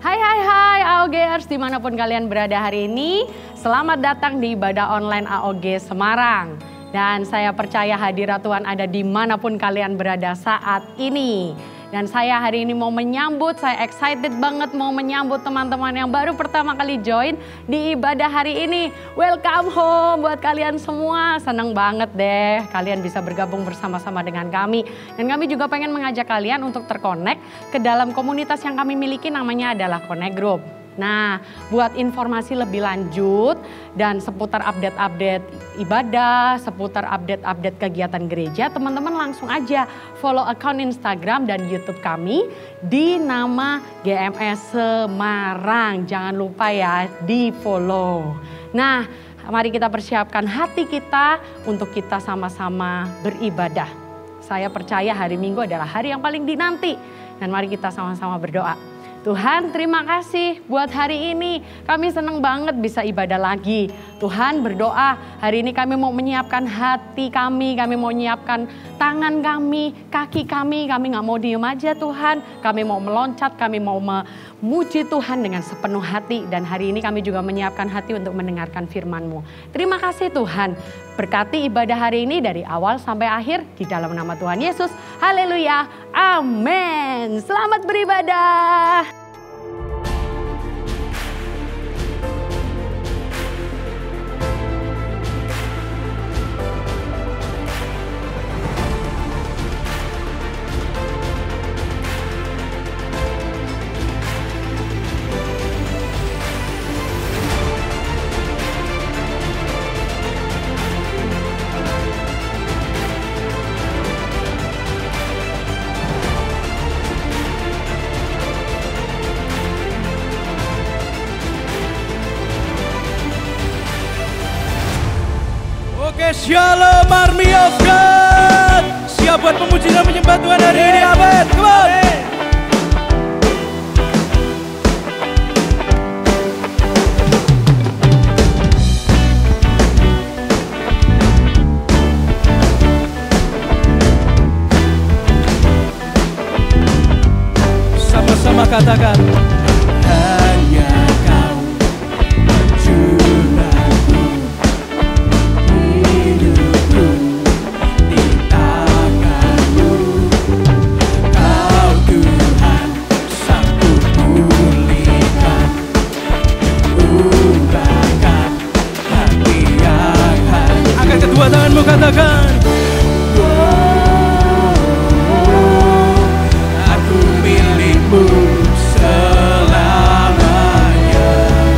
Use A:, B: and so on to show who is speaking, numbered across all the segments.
A: Hai AOGers dimanapun kalian berada hari ini. Selamat datang di ibadah online AOG Semarang. Dan saya percaya hadirat Tuhan ada dimanapun kalian berada saat ini. Dan saya hari ini mau menyambut, saya excited banget mau menyambut teman-teman yang baru pertama kali join di ibadah hari ini. Welcome home buat kalian semua, senang banget deh kalian bisa bergabung bersama-sama dengan kami. Dan kami juga pengen mengajak kalian untuk terkonek ke dalam komunitas yang kami miliki, namanya adalah Connect Group. Nah, buat informasi lebih lanjut dan seputar update-update ibadah, seputar update-update kegiatan gereja, teman-teman langsung aja follow account Instagram dan YouTube kami di nama GMS Semarang. Jangan lupa ya di follow. Nah, mari kita persiapkan hati kita untuk kita sama-sama beribadah. Saya percaya hari Minggu adalah hari yang paling dinanti dan mari kita sama-sama berdoa. Tuhan, terima kasih buat hari ini. Kami senang banget bisa ibadah lagi. Tuhan, berdoa hari ini kami mau menyiapkan hati kami mau menyiapkan tangan kami, kaki kami gak mau diem aja Tuhan. Kami mau meloncat, kami mau memuji Tuhan dengan sepenuh hati. Dan hari ini kami juga menyiapkan hati untuk mendengarkan firman-Mu. Terima kasih Tuhan. Berkati ibadah hari ini dari awal sampai akhir di dalam nama Tuhan Yesus. Haleluya. Amin. Selamat beribadah.
B: Shalom Army of God. Siap buat memuji dan menyembah Tuhan hari ini, amin. Come on. Sama-sama katakan. Katakan, aku milikmu selamanya.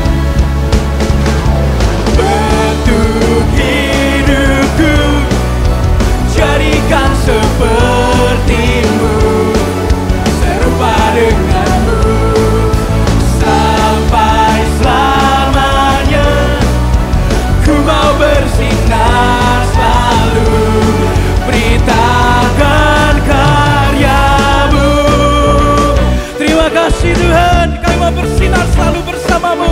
B: Bentuk hidupku jadikan sepertimu, serupa denganmu sampai selamanya. Ku mau bersinar selalu, beritakan karyamu. Terima kasih Tuhan, kami mau bersinar selalu bersamamu.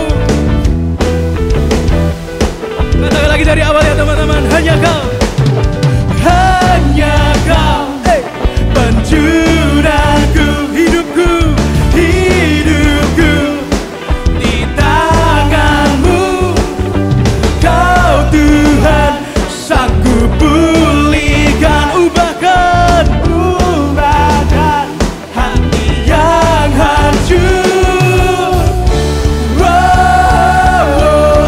B: Katakan lagi dari awal ya teman-teman, hanya kau, penjuraku, hidupku, hidupku di tanganmu. Kau Tuhan sanggup pulihkan, ubahkan hati yang hancur.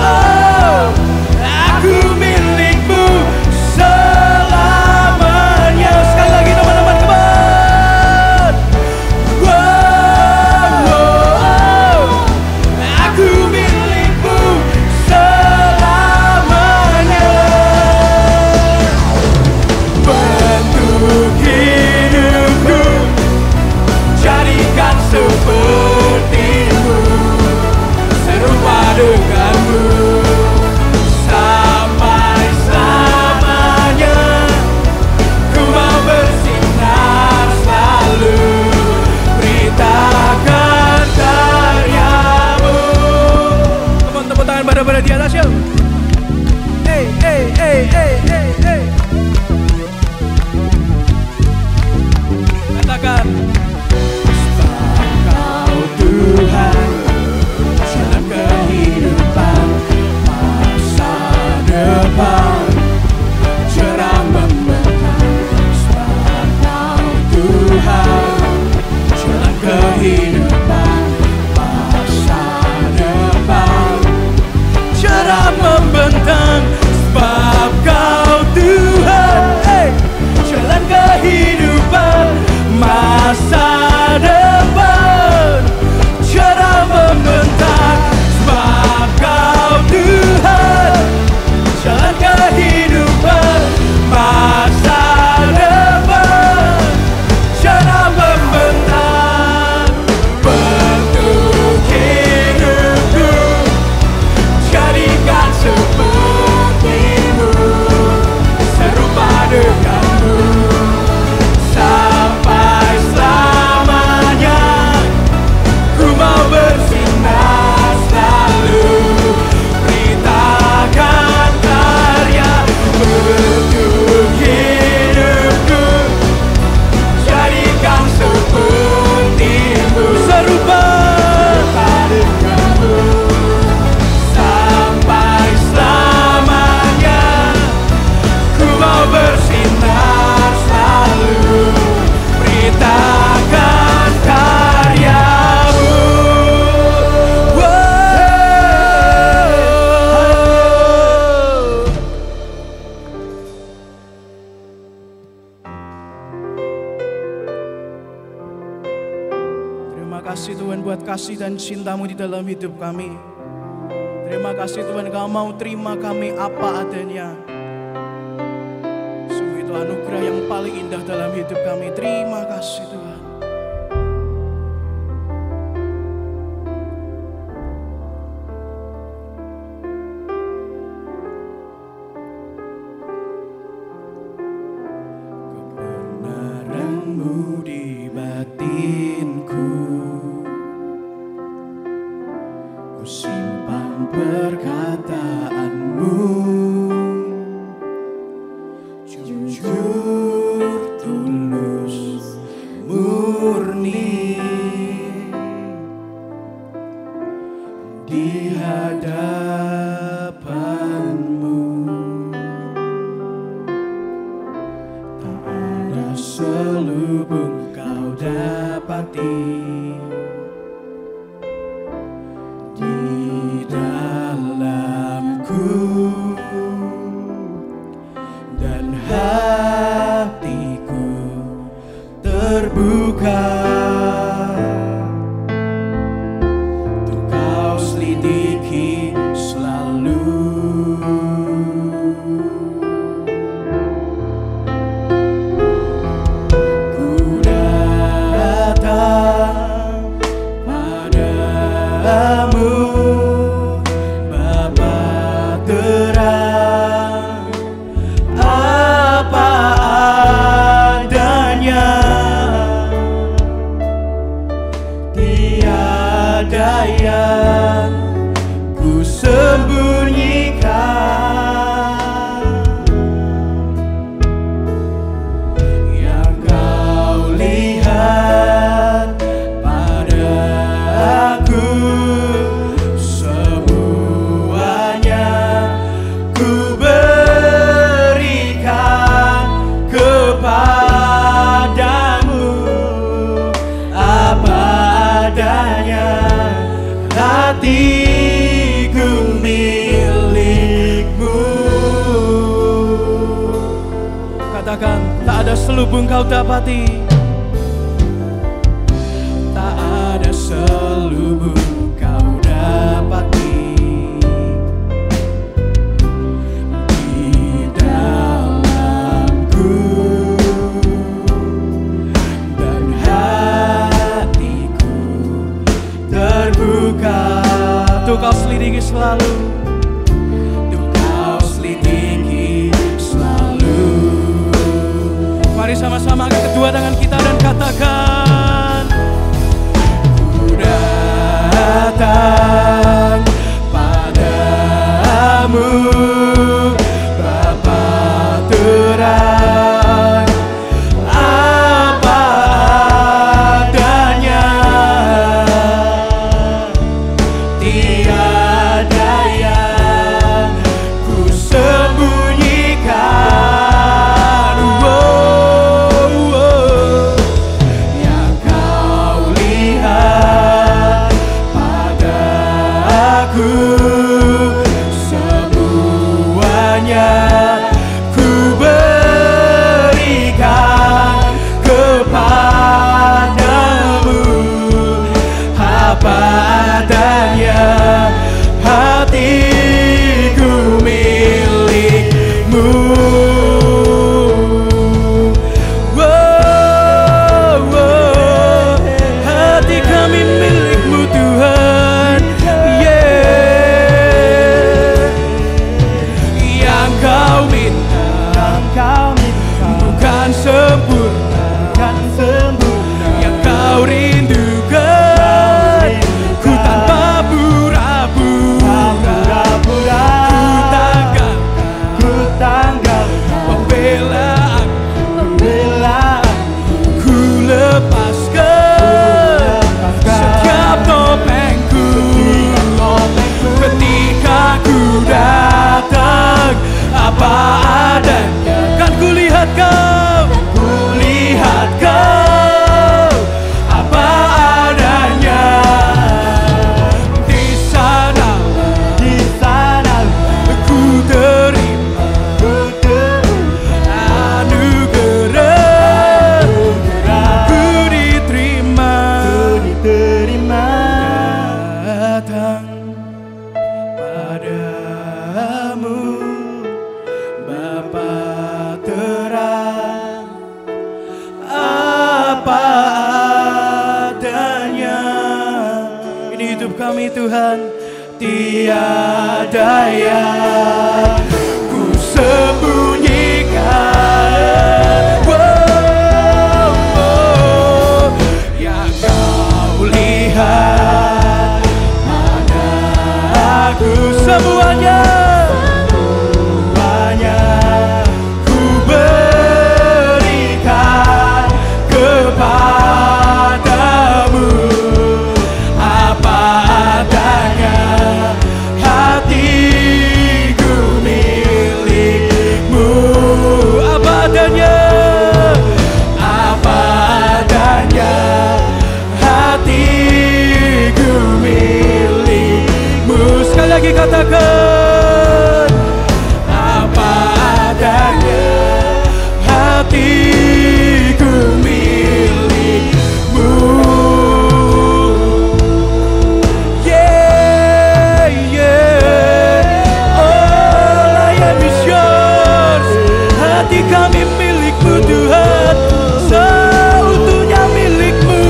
B: Aku milikmu selamanya. kasih dan cinta-Mu di dalam hidup kami. Terima kasih Tuhan, Kau mau terima kami apa adanya. Sungguh itu anugerah yang paling indah dalam hidup kami. Terima kasih Tuhan. Kebenaran-Mu di batinku, ku simpan perkataan-Mu, jujur, tulus, murni di hadapan-Mu. Tak ada selubung Kau dapati di dalamku, dan hatiku terbuka untuk Kau selidiki selalu. Ku datang padamu, Bapa terang, apa adanya, tiada yang ku sembunyikan. Yang Kau lihat pada aku, semuanya ku berikan kepadamu. Apa adanya, hatiku milik-Mu. Katakan, tak ada selubung Kau dapati. Tak ada selubung Kau dapati di dalamku, dan hatiku terbuka untuk Kau selidiki selalu. Untuk Kau selidiki selalu. Mari sama-sama angkat kedua tangan kita dan katakan, ku datang padamu, Bapa terang, apa adanya, tiada yang ku sembunyikan. Yang Kau lihat pada datang padamu, Bapa terang apa adanya. Ini hidup kami Tuhan, tiada yang ku sembunyikan. Yang kau lihat padaku semuanya, ku berikan kepadamu. Apa adanya, hatiku milikmu. Apa adanya, apa adanya, hatiku milikmu. Sekali lagi katakan, apa adanya, hatiku milikmu. Yeah, yeah, all I am is yours. Hati kami milikmu Tuhan, seutuhnya milikmu.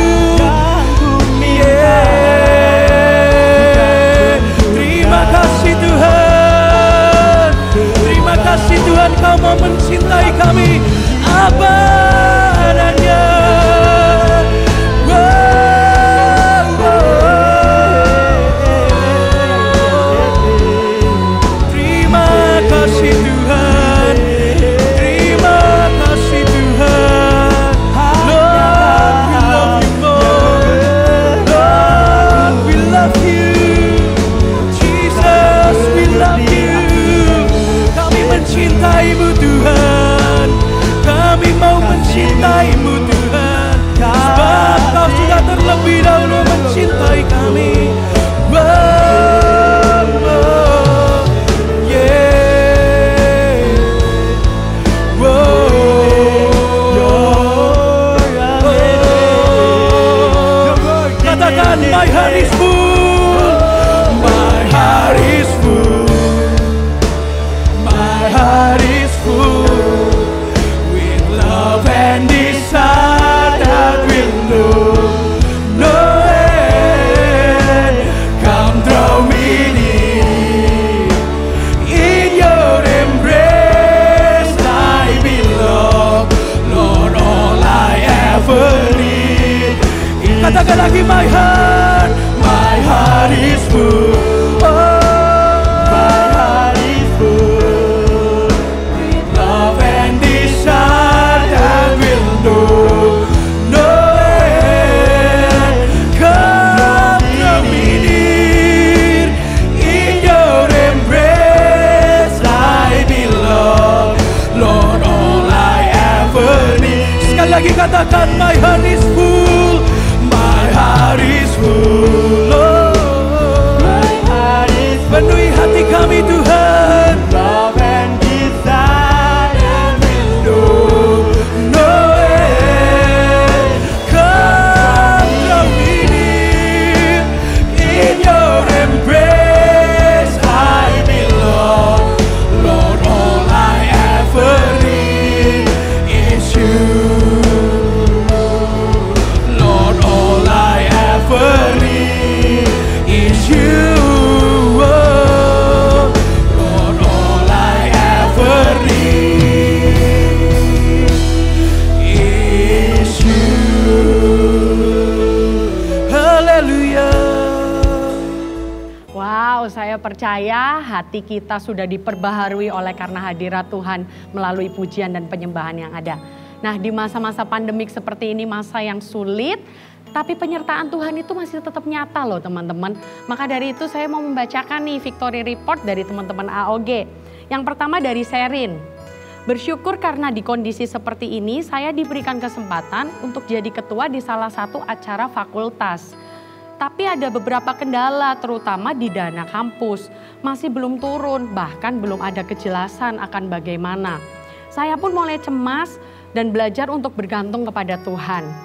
B: Yeah. Terima kasih Tuhan, terima kasih Tuhan, kau mau mencintai kami apa adanya. Terima kasih Tuhan, terima kasih Tuhan. Lord, we love you more. Lord, we love you. Jesus, we love you. Kami mencintaimu Tuhan, kami mau mencintaimu Tuhan, sebab kau sudah terlebih dahulu mencintai kami. Wow, wow, yeah. Wow, katakan, my heart is full, my heart is full, my heart is full with love and desire that will know no end. Come draw me near, in your embrace I belong, Lord, all I ever need. Katakan lagi, my heart is full. Oh, my heart is full with love and desire that will know no end. Come draw me near, in your embrace I belong, Lord, all I ever need. Sekali lagi katakan, my heart is full, my heart is full. Oh, my heart is full. Penuhi hati kami Tuhan, love and desire and will know no end. Come draw me near, in your embrace I belong, Lord, all I ever need is you. Lord, all I ever need is you. Oh, Lord, all I ever need is you. Haleluya.
A: Wow, saya percaya hati kita sudah diperbaharui oleh karena hadirat Tuhan melalui pujian dan penyembahan yang ada. Nah, di masa-masa pandemik seperti ini, masa yang sulit, tapi penyertaan Tuhan itu masih tetap nyata loh teman-teman. Maka dari itu saya mau membacakan nih Victory Report dari teman-teman AOG. Yang pertama dari Sherin. Bersyukur karena di kondisi seperti ini saya diberikan kesempatan untuk jadi ketua di salah satu acara fakultas. Tapi ada beberapa kendala terutama di dana kampus. Masih belum turun, bahkan belum ada kejelasan akan bagaimana. Saya pun mulai cemas dan belajar untuk bergantung kepada Tuhan.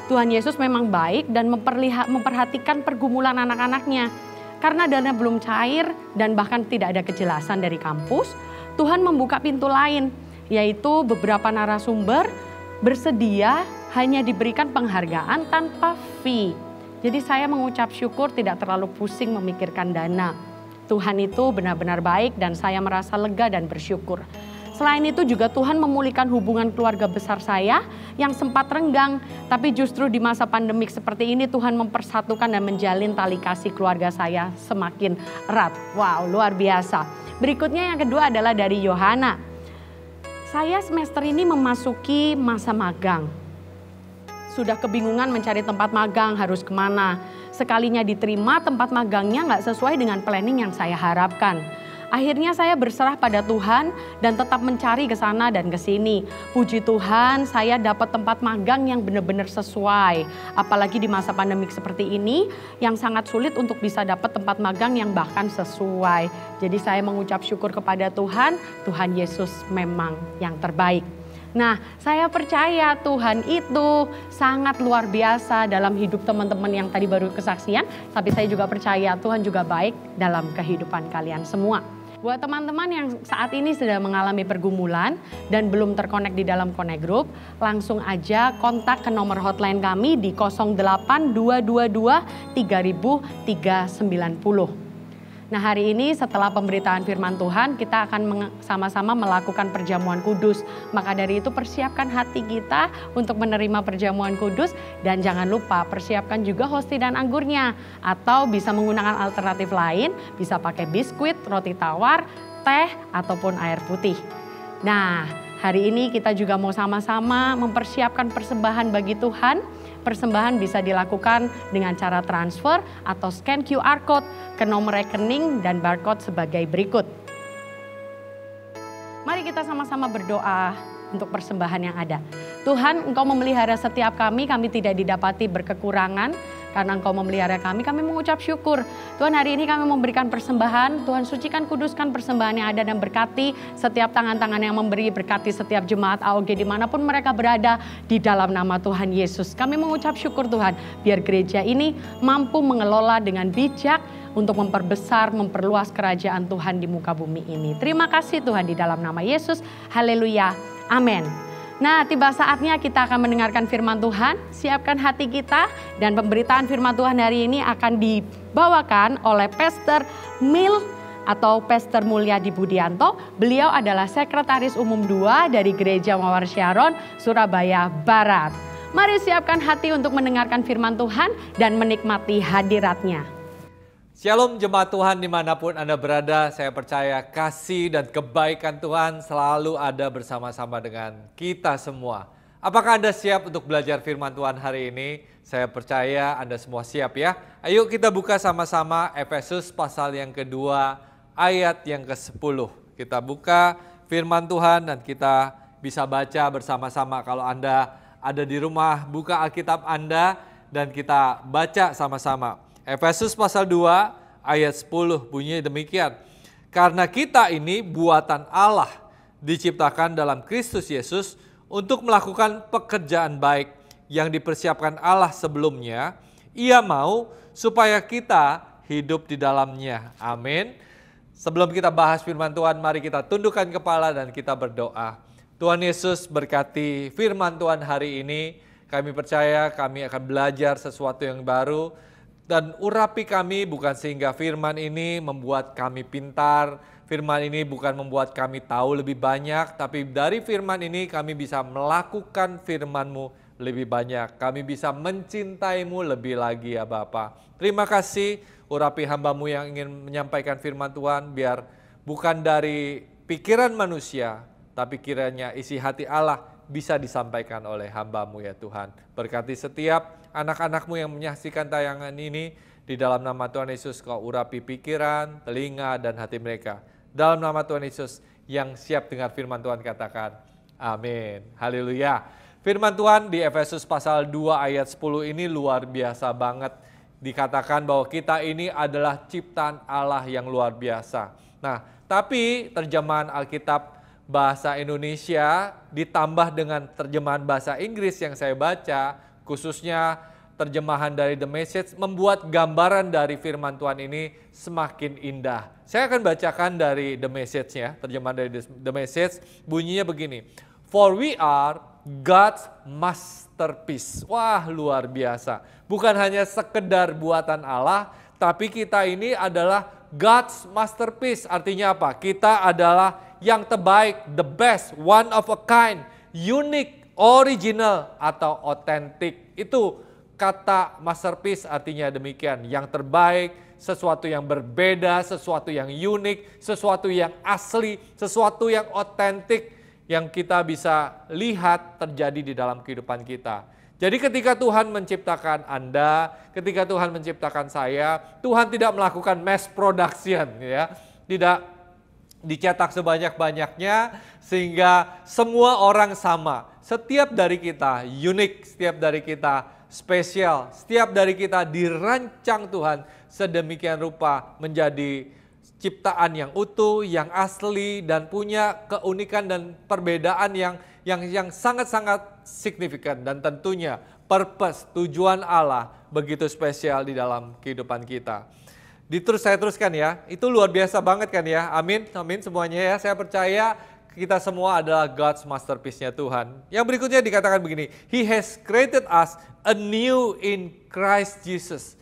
A: Tuhan Yesus memang baik dan memperhatikan pergumulan anak-anaknya. Karena dana belum cair dan bahkan tidak ada kejelasan dari kampus, Tuhan membuka pintu lain, yaitu beberapa narasumber bersedia hanya diberikan penghargaan tanpa fee. Jadi saya mengucap syukur tidak terlalu pusing memikirkan dana. Tuhan itu benar-benar baik dan saya merasa lega dan bersyukur. Selain itu juga Tuhan memulihkan hubungan keluarga besar saya yang sempat renggang. Tapi justru di masa pandemik seperti ini Tuhan mempersatukan dan menjalin tali kasih keluarga saya semakin erat. Wow, luar biasa. Berikutnya yang kedua adalah dari Yohana. Saya semester ini memasuki masa magang. Sudah kebingungan mencari tempat magang harus kemana. Sekalinya diterima tempat magangnya nggak sesuai dengan planning yang saya harapkan. Akhirnya saya berserah pada Tuhan dan tetap mencari ke sana dan ke sini. Puji Tuhan saya dapat tempat magang yang benar-benar sesuai. Apalagi di masa pandemik seperti ini yang sangat sulit untuk bisa dapat tempat magang yang bahkan sesuai. Jadi saya mengucap syukur kepada Tuhan, Tuhan Yesus memang yang terbaik. Nah, saya percaya Tuhan itu sangat luar biasa dalam hidup teman-teman yang tadi baru kesaksian. Tapi saya juga percaya Tuhan juga baik dalam kehidupan kalian semua. Buat teman-teman yang saat ini sedang mengalami pergumulan dan belum terkonek di dalam Connect Group, langsung aja kontak ke nomor hotline kami di 08222 30390. Nah, hari ini setelah pemberitaan firman Tuhan, kita akan sama-sama melakukan perjamuan kudus. Maka dari itu persiapkan hati kita untuk menerima perjamuan kudus. Dan jangan lupa persiapkan juga hosti dan anggurnya. Atau bisa menggunakan alternatif lain, bisa pakai biskuit, roti tawar, teh, ataupun air putih. Nah, hari ini kita juga mau sama-sama mempersiapkan persembahan bagi Tuhan. Persembahan bisa dilakukan dengan cara transfer atau scan QR code ke nomor rekening dan barcode sebagai berikut. Mari kita sama-sama berdoa untuk persembahan yang ada. Tuhan, Engkau memelihara setiap kami tidak didapati berkekurangan. Karena Engkau memelihara kami mengucap syukur. Tuhan, hari ini kami memberikan persembahan. Tuhan, sucikan, kuduskan persembahan yang ada dan berkati setiap tangan-tangan yang memberi, berkati setiap jemaat AOG dimanapun mereka berada di dalam nama Tuhan Yesus. Kami mengucap syukur Tuhan, biar gereja ini mampu mengelola dengan bijak untuk memperbesar, memperluas kerajaan Tuhan di muka bumi ini. Terima kasih Tuhan di dalam nama Yesus. Haleluya. Amin. Nah, tiba saatnya kita akan mendengarkan firman Tuhan. Siapkan hati kita dan pemberitaan firman Tuhan hari ini akan dibawakan oleh Pastor Mil atau Pastor Mulyadi Budianto. Beliau adalah Sekretaris Umum 2 dari Gereja Mawar Syaron, Surabaya Barat. Mari siapkan hati untuk mendengarkan firman Tuhan dan menikmati hadiratnya.
C: Shalom jemaat Tuhan dimanapun Anda berada, saya percaya kasih dan kebaikan Tuhan selalu ada bersama-sama dengan kita semua. Apakah Anda siap untuk belajar firman Tuhan hari ini? Saya percaya Anda semua siap ya. Ayo kita buka sama-sama Efesus pasal yang kedua ayat yang ke-10. Kita buka firman Tuhan dan kita bisa baca bersama-sama. Kalau Anda ada di rumah, buka Alkitab Anda dan kita baca sama-sama. Efesus pasal 2 ayat 10 bunyinya demikian. Karena kita ini buatan Allah diciptakan dalam Kristus Yesus untuk melakukan pekerjaan baik yang dipersiapkan Allah sebelumnya. Ia mau supaya kita hidup di dalamnya. Amin. Sebelum kita bahas firman Tuhan, mari kita tundukkan kepala dan kita berdoa. Tuhan Yesus berkati firman Tuhan hari ini. Kami percaya kami akan belajar sesuatu yang baru. Dan urapi kami bukan sehingga firman ini membuat kami pintar, firman ini bukan membuat kami tahu lebih banyak, tapi dari firman ini kami bisa melakukan firman-Mu lebih banyak. Kami bisa mencintaimu lebih lagi ya Bapa. Terima kasih urapi hamba-Mu yang ingin menyampaikan firman Tuhan, biar bukan dari pikiran manusia, tapi kiranya isi hati Allah bisa disampaikan oleh hamba-Mu ya Tuhan. Berkati setiap anak-anak-Mu yang menyaksikan tayangan ini, di dalam nama Tuhan Yesus Kau urapi pikiran, telinga, dan hati mereka. Dalam nama Tuhan Yesus yang siap dengar firman Tuhan katakan, amin. Haleluya. Firman Tuhan di Efesus pasal 2 ayat 10 ini luar biasa banget. Dikatakan bahwa kita ini adalah ciptaan Allah yang luar biasa. Nah, tapi terjemahan Alkitab bahasa Indonesia ditambah dengan terjemahan bahasa Inggris yang saya baca, khususnya terjemahan dari The Message membuat gambaran dari firman Tuhan ini semakin indah. Saya akan bacakan dari The Message ya, terjemahan dari The Message, bunyinya begini. For we are God's masterpiece. Wah, luar biasa. Bukan hanya sekedar buatan Allah, tapi kita ini adalah God's masterpiece. Artinya apa? Kita adalah yang terbaik, the best, one of a kind, unique, original, atau authentic. Itu kata masterpiece artinya demikian. Yang terbaik, sesuatu yang berbeda, sesuatu yang unik, sesuatu yang asli, sesuatu yang authentic, yang kita bisa lihat terjadi di dalam kehidupan kita. Jadi ketika Tuhan menciptakan Anda, ketika Tuhan menciptakan saya, Tuhan tidak melakukan mass production ya. Tidak dicetak sebanyak-banyaknya sehingga semua orang sama. Setiap dari kita unik, setiap dari kita spesial, setiap dari kita dirancang Tuhan sedemikian rupa menjadi ciptaan yang utuh, yang asli, dan punya keunikan dan perbedaan yang sangat-sangat signifikan. Dan tentunya purpose, tujuan Allah begitu spesial di dalam kehidupan kita. Saya teruskan ya, itu luar biasa banget kan ya, amin, amin semuanya ya. Saya percaya kita semua adalah God's masterpiece-nya Tuhan. Yang berikutnya dikatakan begini, He has created us anew in Christ Jesus.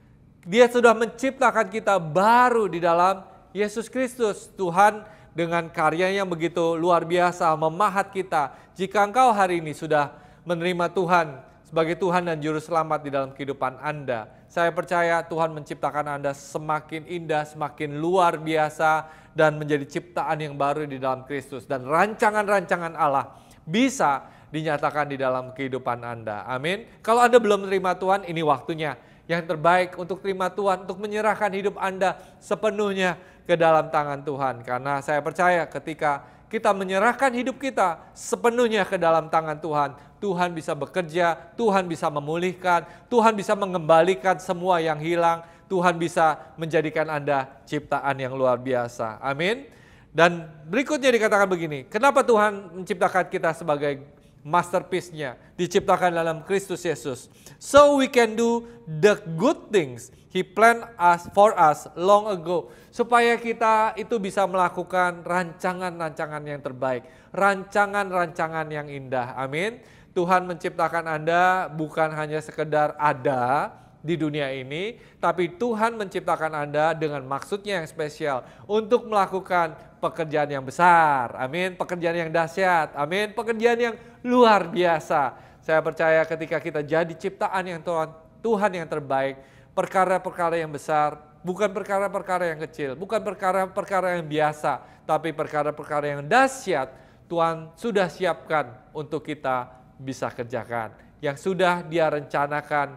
C: Dia sudah menciptakan kita baru di dalam Yesus Kristus. Tuhan dengan karyanya yang begitu luar biasa memahat kita. Jika engkau hari ini sudah menerima Tuhan sebagai Tuhan dan Juru Selamat di dalam kehidupan Anda, saya percaya Tuhan menciptakan Anda semakin indah, semakin luar biasa, dan menjadi ciptaan yang baru di dalam Kristus. Dan rancangan-rancangan Allah bisa dinyatakan di dalam kehidupan Anda. Amin. Kalau Anda belum menerima Tuhan, ini waktunya yang terbaik untuk terima Tuhan, untuk menyerahkan hidup Anda sepenuhnya ke dalam tangan Tuhan. Karena saya percaya ketika kita menyerahkan hidup kita sepenuhnya ke dalam tangan Tuhan, Tuhan bisa bekerja, Tuhan bisa memulihkan, Tuhan bisa mengembalikan semua yang hilang, Tuhan bisa menjadikan Anda ciptaan yang luar biasa. Amin. Dan berikutnya dikatakan begini, kenapa Tuhan menciptakan kita sebagai masterpiece-nya, diciptakan dalam Kristus Yesus. So we can do the good things He planned for us long ago. Supaya kita itu bisa melakukan rancangan-rancangan yang terbaik, rancangan-rancangan yang indah. Amin. Tuhan menciptakan Anda bukan hanya sekedar ada di dunia ini, tapi Tuhan menciptakan Anda dengan maksudnya yang spesial untuk melakukan pekerjaan yang besar. Amin. Pekerjaan yang dahsyat. Amin. Pekerjaan yang luar biasa. Saya percaya ketika kita jadi ciptaan yang Tuhan yang terbaik, perkara-perkara yang besar, bukan perkara-perkara yang kecil, bukan perkara-perkara yang biasa, tapi perkara-perkara yang dahsyat Tuhan sudah siapkan untuk kita bisa kerjakan. Yang sudah Dia rencanakan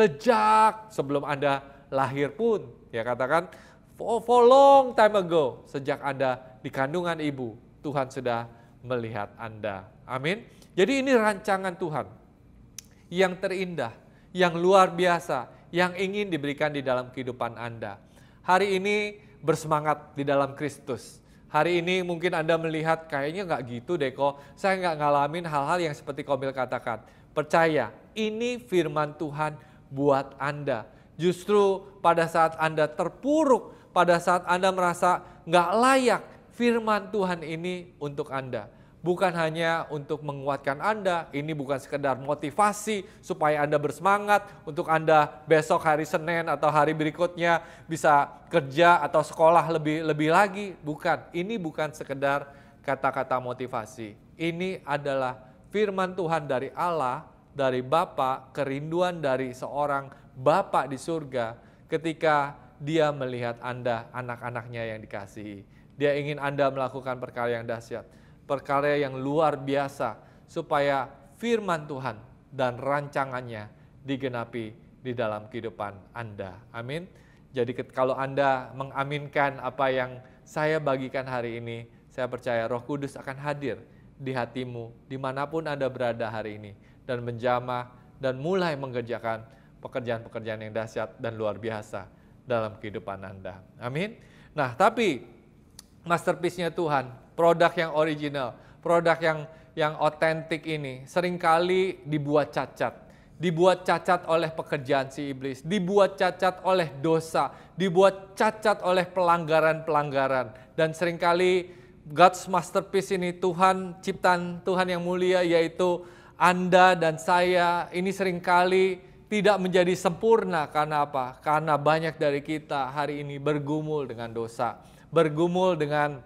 C: sejak sebelum Anda lahir pun. Ya katakan, for long time ago, sejak Anda di kandungan ibu, Tuhan sudah melihat Anda. Amin. Jadi ini rancangan Tuhan yang terindah, yang luar biasa, yang ingin diberikan di dalam kehidupan Anda. Hari ini bersemangat di dalam Kristus. Hari ini mungkin Anda melihat kayaknya nggak gitu deh kok, saya nggak ngalamin hal-hal yang seperti Komil katakan. Percaya, ini firman Tuhan buat Anda. Justru pada saat Anda terpuruk, pada saat Anda merasa nggak layak, firman Tuhan ini untuk Anda. Bukan hanya untuk menguatkan Anda, ini bukan sekedar motivasi supaya Anda bersemangat untuk Anda besok hari Senin atau hari berikutnya bisa kerja atau sekolah lebih lagi. Bukan, ini bukan sekedar kata-kata motivasi. Ini adalah firman Tuhan dari Allah, dari Bapa, kerinduan dari seorang Bapa di surga ketika Dia melihat Anda, anak-anaknya yang dikasihi. Dia ingin Anda melakukan perkara yang dahsyat, perkara yang luar biasa, supaya firman Tuhan dan rancangannya digenapi di dalam kehidupan Anda. Amin. Jadi kalau Anda mengaminkan apa yang saya bagikan hari ini, saya percaya Roh Kudus akan hadir di hatimu dimanapun Anda berada hari ini, dan menjamah dan mulai mengerjakan pekerjaan-pekerjaan yang dahsyat dan luar biasa dalam kehidupan Anda. Amin. Nah, tapi masterpiece-nya Tuhan, produk yang original, produk yang otentik ini seringkali dibuat cacat. dibuat cacat oleh pekerjaan si iblis, dibuat cacat oleh dosa, dibuat cacat oleh pelanggaran-pelanggaran. Dan seringkali God's masterpiece ini, Tuhan, ciptaan Tuhan yang mulia, yaitu Anda dan saya, ini seringkali tidak menjadi sempurna. Karena apa? Karena banyak dari kita hari ini bergumul dengan dosa, bergumul dengan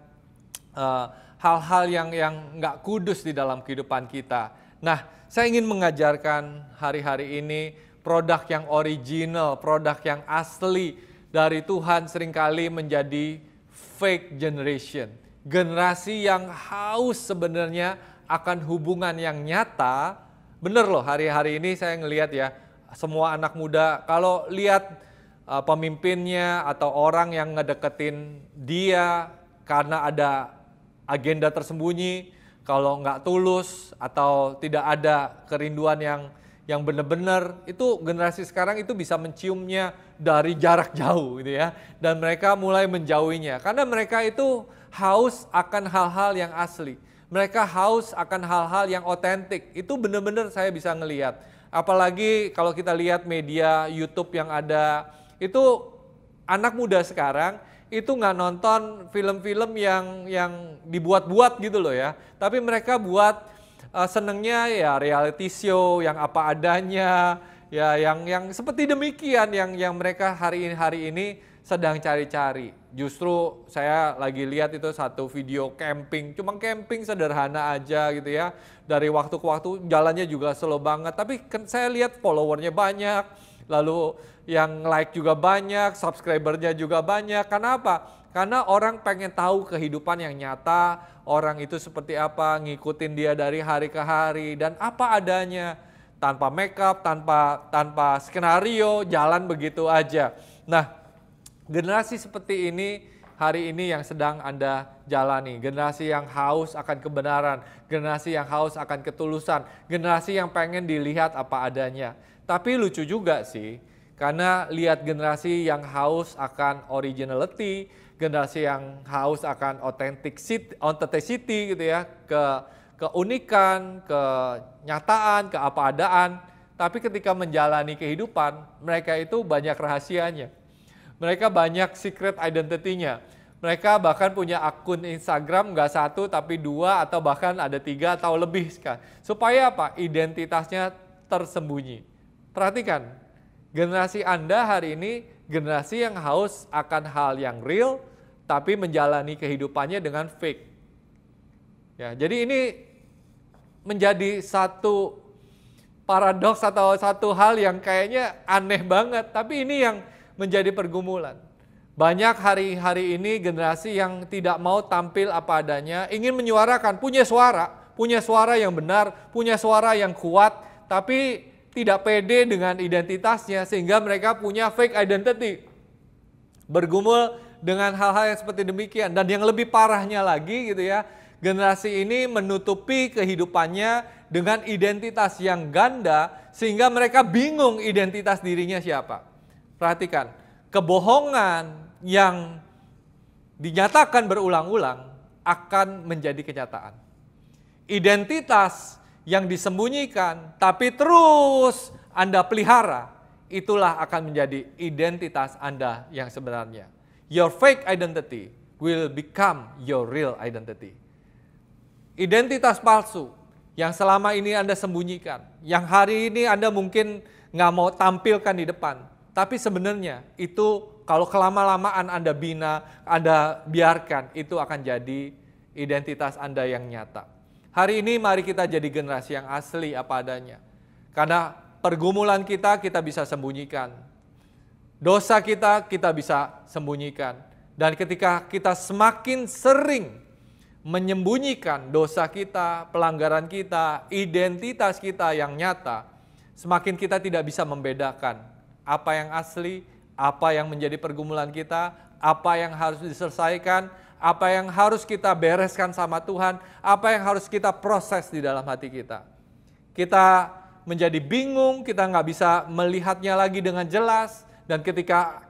C: hal-hal yang nggak kudus di dalam kehidupan kita. Nah, saya ingin mengajarkan hari-hari ini produk yang original, produk yang asli dari Tuhan seringkali menjadi fake generation. Generasi yang haus sebenarnya akan hubungan yang nyata. Bener loh, hari-hari ini saya ngelihat ya, semua anak muda kalau lihat pemimpinnya atau orang yang ngedeketin dia karena ada agenda tersembunyi, kalau nggak tulus atau tidak ada kerinduan yang benar-benar, itu generasi sekarang itu bisa menciumnya dari jarak jauh gitu ya. Dan mereka mulai menjauhinya karena mereka itu haus akan hal-hal yang asli. Mereka haus akan hal-hal yang otentik. Itu benar-benar saya bisa ngelihat. Apalagi kalau kita lihat media YouTube yang ada, itu anak muda sekarang itu nggak nonton film-film yang dibuat-buat gitu loh ya. Tapi mereka buat senengnya ya reality show yang apa adanya, ya yang seperti demikian yang mereka hari ini sedang cari-cari. Justru saya lagi lihat itu satu video camping, cuma camping sederhana aja gitu ya. Dari waktu ke waktu jalannya juga slow banget, tapi saya lihat followernya banyak. Lalu yang like juga banyak, subscribernya juga banyak. Karena apa? Karena orang pengen tahu kehidupan yang nyata, orang itu seperti apa, ngikutin dia dari hari ke hari, dan apa adanya. Tanpa makeup, tanpa skenario, jalan begitu aja. Nah, generasi seperti ini hari ini yang sedang Anda jalani. Generasi yang haus akan kebenaran, generasi yang haus akan ketulusan, generasi yang pengen dilihat apa adanya. Tapi lucu juga sih, karena lihat generasi yang haus akan originality, generasi yang haus akan authenticity gitu ya, keunikan, kenyataan, keapa adaan. Tapi ketika menjalani kehidupan, mereka itu banyak rahasianya. Mereka banyak secret identity-nya. Mereka bahkan punya akun Instagram nggak 1 tapi 2 atau bahkan ada 3 atau lebih sekarang. Supaya apa? Identitasnya tersembunyi. Perhatikan, generasi Anda hari ini generasi yang haus akan hal yang real, tapi menjalani kehidupannya dengan fake. Ya, jadi ini menjadi satu paradoks atau satu hal yang kayaknya aneh banget, tapi ini yang menjadi pergumulan. Banyak hari-hari ini generasi yang tidak mau tampil apa adanya, ingin menyuarakan, punya suara yang benar, punya suara yang kuat, tapi tidak pede dengan identitasnya sehingga mereka punya fake identity. Bergumul dengan hal-hal yang seperti demikian. Dan yang lebih parahnya lagi gitu ya, generasi ini menutupi kehidupannya dengan identitas yang ganda sehingga mereka bingung identitas dirinya siapa. Perhatikan, kebohongan yang dinyatakan berulang-ulang akan menjadi kenyataan. Identitas yang disembunyikan tapi terus Anda pelihara, itulah akan menjadi identitas Anda yang sebenarnya. Your fake identity will become your real identity. Identitas palsu yang selama ini Anda sembunyikan, yang hari ini Anda mungkin nggak mau tampilkan di depan, tapi sebenarnya itu kalau kelama-lamaan Anda bina, Anda biarkan, itu akan jadi identitas Anda yang nyata. Hari ini mari kita jadi generasi yang asli apa adanya. Karena pergumulan kita bisa sembunyikan. Dosa kita bisa sembunyikan. Dan ketika kita semakin sering menyembunyikan dosa kita, pelanggaran kita, identitas kita yang nyata, semakin kita tidak bisa membedakan apa yang asli, apa yang menjadi pergumulan kita, apa yang harus diselesaikan, apa yang harus kita bereskan sama Tuhan, apa yang harus kita proses di dalam hati kita. Kita menjadi bingung, kita nggak bisa melihatnya lagi dengan jelas, dan ketika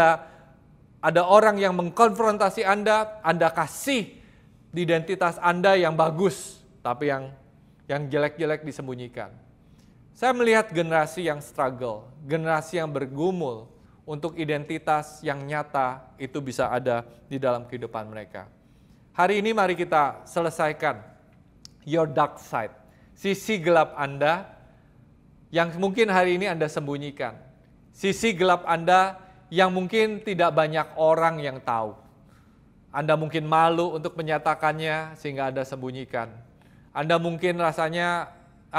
C: ada orang yang mengkonfrontasi Anda kasih identitas Anda yang bagus, tapi yang jelek-jelek disembunyikan. Saya melihat generasi yang struggle, generasi yang bergumul untuk identitas yang nyata itu bisa ada di dalam kehidupan mereka. Hari ini mari kita selesaikan your dark side, sisi gelap Anda yang mungkin hari ini Anda sembunyikan. Sisi gelap Anda yang mungkin tidak banyak orang yang tahu. Anda mungkin malu untuk menyatakannya sehingga Anda sembunyikan. Anda mungkin rasanya,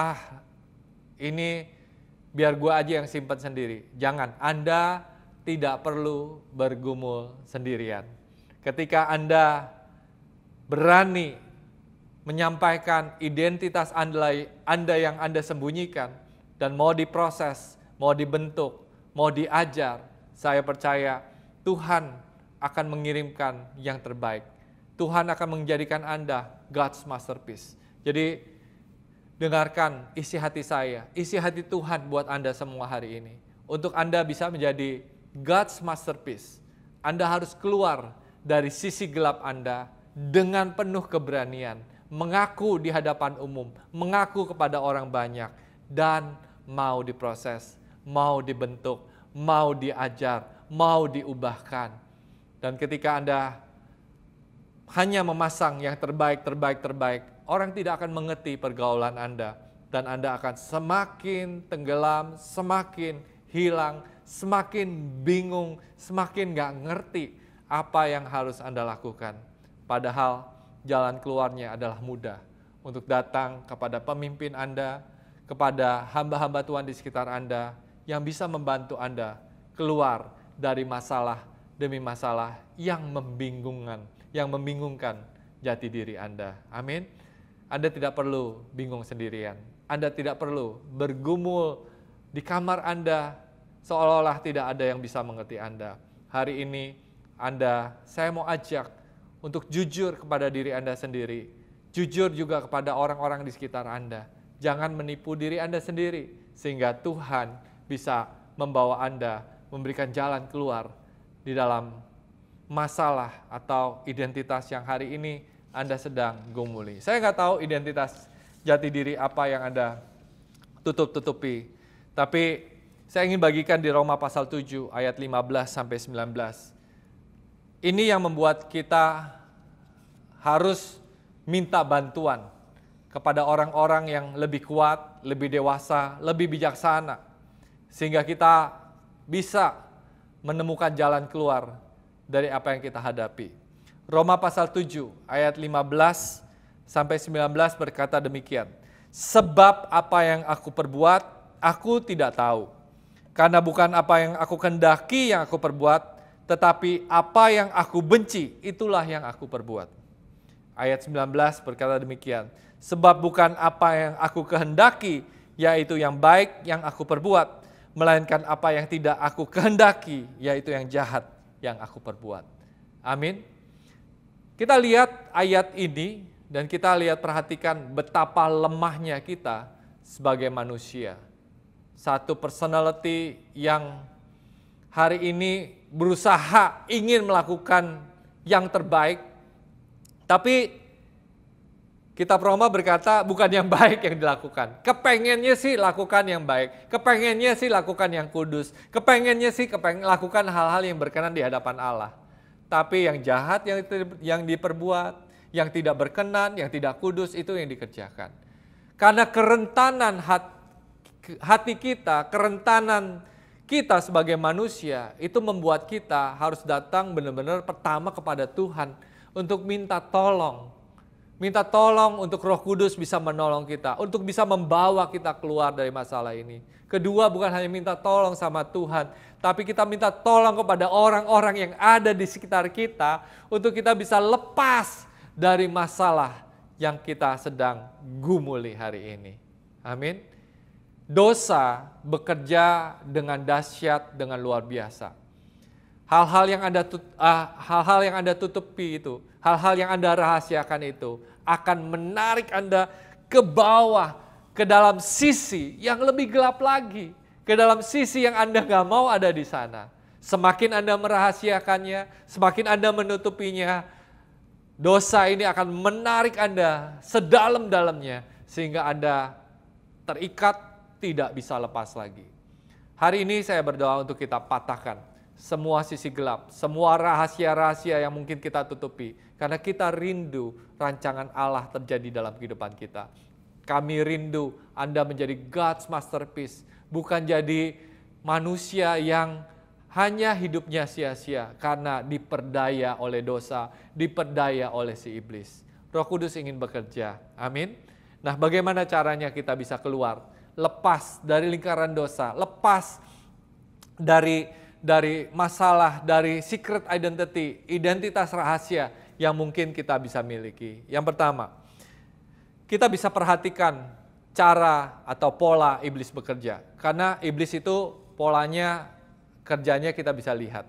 C: ini biar gue aja yang simpan sendiri. Jangan, Anda tidak perlu bergumul sendirian. Ketika Anda berani menyampaikan identitas Anda yang Anda sembunyikan dan mau diproses, mau dibentuk, mau diajar, saya percaya Tuhan akan mengirimkan yang terbaik. Tuhan akan menjadikan Anda God's masterpiece. Jadi dengarkan isi hati saya, isi hati Tuhan buat Anda semua hari ini. Untuk Anda bisa menjadi God's masterpiece, Anda harus keluar dari sisi gelap Anda dengan penuh keberanian, mengaku di hadapan umum, mengaku kepada orang banyak, dan mau diproses, mau dibentuk, mau diajar, mau diubahkan. Dan ketika Anda hanya memasang yang terbaik, orang tidak akan mengerti pergaulan Anda. Dan Anda akan semakin tenggelam, semakin hilang, semakin bingung, semakin gak ngerti apa yang harus Anda lakukan. Padahal jalan keluarnya adalah mudah untuk datang kepada pemimpin Anda, kepada hamba-hamba Tuhan di sekitar Anda yang bisa membantu Anda keluar dari masalah demi masalah yang membingungkan jati diri Anda. Amin. Anda tidak perlu bingung sendirian. Anda tidak perlu bergumul di kamar Anda seolah-olah tidak ada yang bisa mengerti Anda. Hari ini saya mau ajak untuk jujur kepada diri Anda sendiri. Jujur juga kepada orang-orang di sekitar Anda. Jangan menipu diri Anda sendiri sehingga Tuhan bisa membawa Anda memberikan jalan keluar di dalam masalah atau identitas yang hari ini Anda sedang gumuli. Saya nggak tahu identitas jati diri apa yang Anda tutup-tutupi. Tapi saya ingin bagikan di Roma pasal 7 ayat 15-19. Ini yang membuat kita harus minta bantuan kepada orang-orang yang lebih kuat, lebih dewasa, lebih bijaksana. Sehingga kita bisa menemukan jalan keluar dari apa yang kita hadapi. Roma pasal 7 ayat 15-19 berkata demikian. Sebab apa yang aku perbuat, aku tidak tahu. Karena bukan apa yang aku kehendaki yang aku perbuat, tetapi apa yang aku benci, itulah yang aku perbuat. Ayat 19 berkata demikian. Sebab bukan apa yang aku kehendaki, yaitu yang baik yang aku perbuat, melainkan apa yang tidak aku kehendaki, yaitu yang jahat yang aku perbuat. Amin. Kita lihat ayat ini dan kita perhatikan betapa lemahnya kita sebagai manusia. Satu personality yang hari ini berusaha ingin melakukan yang terbaik, tapi kitab Roma berkata bukan yang baik yang dilakukan. Kepengennya sih lakukan yang baik, kepengennya sih lakukan yang kudus, kepengennya sih lakukan hal-hal yang berkenan di hadapan Allah. Tapi yang jahat yang diperbuat, yang tidak berkenan, yang tidak kudus itu yang dikerjakan. Karena kerentanan hati kita, kerentanan kita sebagai manusia itu membuat kita harus datang benar-benar pertama kepada Tuhan untuk minta tolong. Minta tolong untuk Roh Kudus bisa menolong kita, untuk bisa membawa kita keluar dari masalah ini. Kedua, bukan hanya minta tolong sama Tuhan, tapi kita minta tolong kepada orang-orang yang ada di sekitar kita untuk kita bisa lepas dari masalah yang kita sedang gumuli hari ini. Amin. Dosa bekerja dengan dahsyat, dengan luar biasa. Hal-hal yang Anda tutupi itu, hal-hal yang Anda rahasiakan itu akan menarik Anda ke bawah, ke dalam sisi yang lebih gelap lagi, ke dalam sisi yang Anda gak mau ada di sana. Semakin Anda merahasiakannya, semakin Anda menutupinya, dosa ini akan menarik Anda sedalam-dalamnya, sehingga Anda terikat tidak bisa lepas lagi. Hari ini saya berdoa untuk kita patahkan semua sisi gelap, semua rahasia-rahasia yang mungkin kita tutupi. Karena kita rindu rancangan Allah terjadi dalam kehidupan kita. Kami rindu Anda menjadi God's masterpiece, bukan jadi manusia yang hanya hidupnya sia-sia karena diperdaya oleh dosa, diperdaya oleh si iblis. Roh Kudus ingin bekerja, amin. Nah, bagaimana caranya kita bisa keluar? Lepas dari lingkaran dosa, lepas dari masalah, dari secret identity, identitas rahasia yang mungkin kita bisa miliki. Yang pertama, kita bisa perhatikan cara atau pola iblis bekerja. Karena iblis itu polanya, kerjanya kita bisa lihat.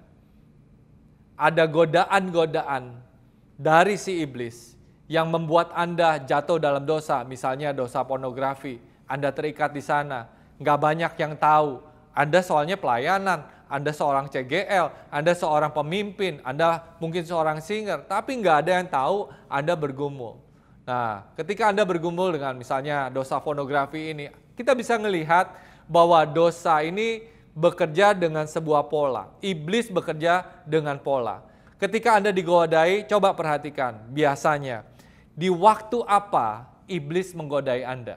C: Ada godaan-godaan dari si iblis yang membuat Anda jatuh dalam dosa, misalnya dosa pornografi. Anda terikat di sana, nggak banyak yang tahu. Anda soalnya pelayanan, Anda seorang CGL, Anda seorang pemimpin, Anda mungkin seorang singer, tapi nggak ada yang tahu Anda bergumul. Nah, ketika Anda bergumul dengan misalnya dosa pornografi ini, kita bisa melihat bahwa dosa ini bekerja dengan sebuah pola. Iblis bekerja dengan pola. Ketika Anda digodai, coba perhatikan, biasanya di waktu apa iblis menggodai Anda?